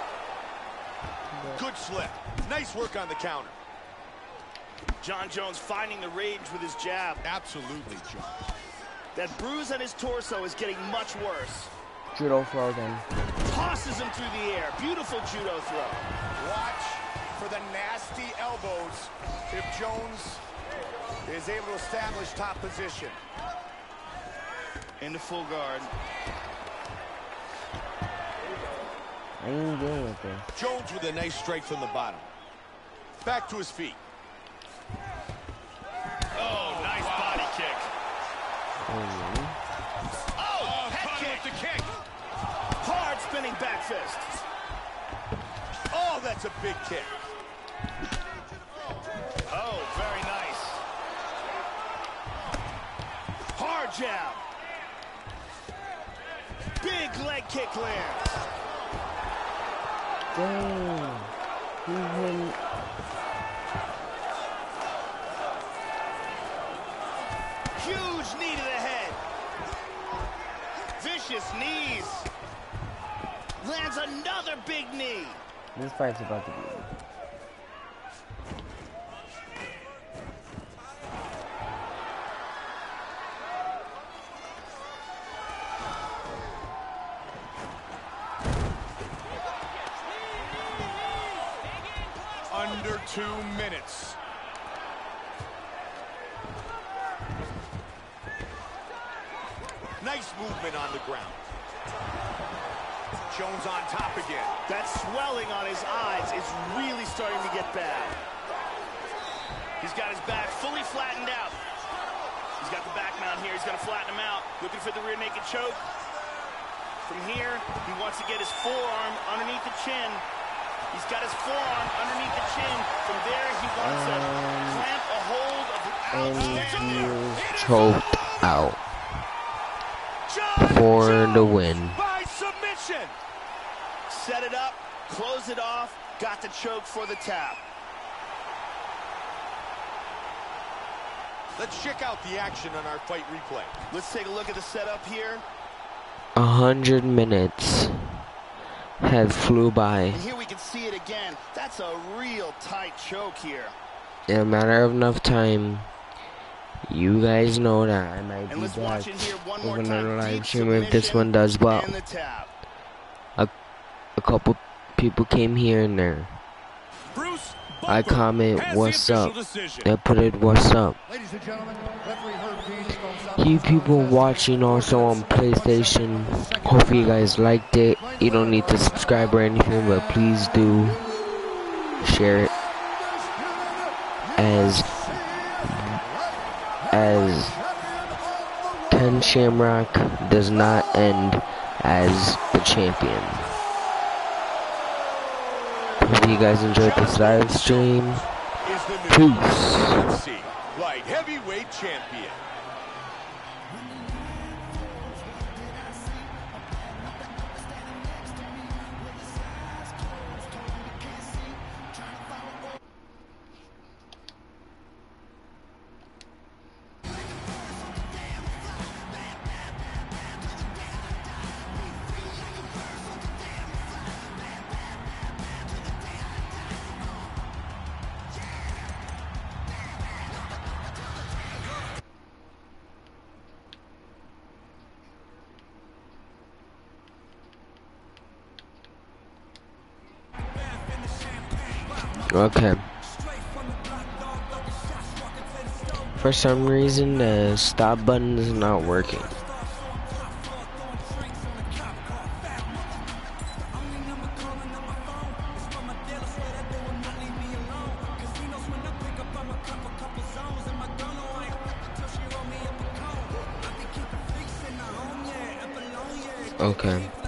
Speaker 2: Good slip. Nice work on the counter.
Speaker 3: Jon Jones finding the range with his jab.
Speaker 2: Absolutely, John.
Speaker 3: That bruise on his torso is getting much worse.
Speaker 1: Judo throw again.
Speaker 3: Tosses him through the air. Beautiful judo throw.
Speaker 2: Watch for the nasty elbows if Jones is able to establish top position.
Speaker 3: Into full guard.
Speaker 1: I ain't dealing with this.
Speaker 2: Jones with a nice strike from the bottom. Back to his feet.
Speaker 3: Oh, nice body kick.
Speaker 2: Oh, head kick. The kick.
Speaker 3: Hard spinning back fist.
Speaker 2: Oh, that's a big kick.
Speaker 3: Oh, very nice. Hard jab. Big leg kick lands.
Speaker 1: Dang. He hit.
Speaker 3: Huge knee to the head. Vicious knees. Lands another big knee.
Speaker 1: This fight's about to be.
Speaker 2: Under 2 minutes. Nice movement on the ground. Jones on top again.
Speaker 3: That swelling on his eyes is really starting to get bad. He's got his back fully flattened out. He's got the back mount here. He's going to flatten him out. Looking for the rear naked choke. From here, he wants to get his forearm underneath the chin. He's got his forearm underneath the chin. From there, he wants to clamp a hold of the
Speaker 1: And he choked out for the win.
Speaker 2: By submission.
Speaker 3: Set it up, close it off, got the choke for the tap.
Speaker 2: Let's check out the action on our fight replay.
Speaker 3: Let's take a look at the setup here.
Speaker 1: 100 minutes had flew by.
Speaker 3: And here we can see it again. That's a real tight choke here.
Speaker 1: In a matter of enough time, you guys know that I might
Speaker 3: And
Speaker 1: be
Speaker 3: let's
Speaker 1: back
Speaker 3: watch it here one more
Speaker 1: with
Speaker 3: time.
Speaker 1: another live
Speaker 3: Deep
Speaker 1: stream if this
Speaker 3: submission
Speaker 1: one does well.
Speaker 3: and the tap.
Speaker 1: A couple people came here and there.
Speaker 2: Bruce
Speaker 1: I
Speaker 2: Buffer
Speaker 1: comment
Speaker 2: has
Speaker 1: what's
Speaker 2: the
Speaker 1: up.
Speaker 2: official decision.
Speaker 1: I put it what's up.
Speaker 5: Ladies and gentlemen, referee Herb Dean from
Speaker 1: You people watching also on PlayStation, hopefully you guys liked it. You don't need to subscribe or anything, but please do share it as Ken Shamrock does not end as the champion. Hope you guys enjoyed this live stream.
Speaker 2: Is the new
Speaker 1: Peace.
Speaker 2: UFC light heavyweight champion.
Speaker 1: Okay. For some reason, the stop button is not working. Okay.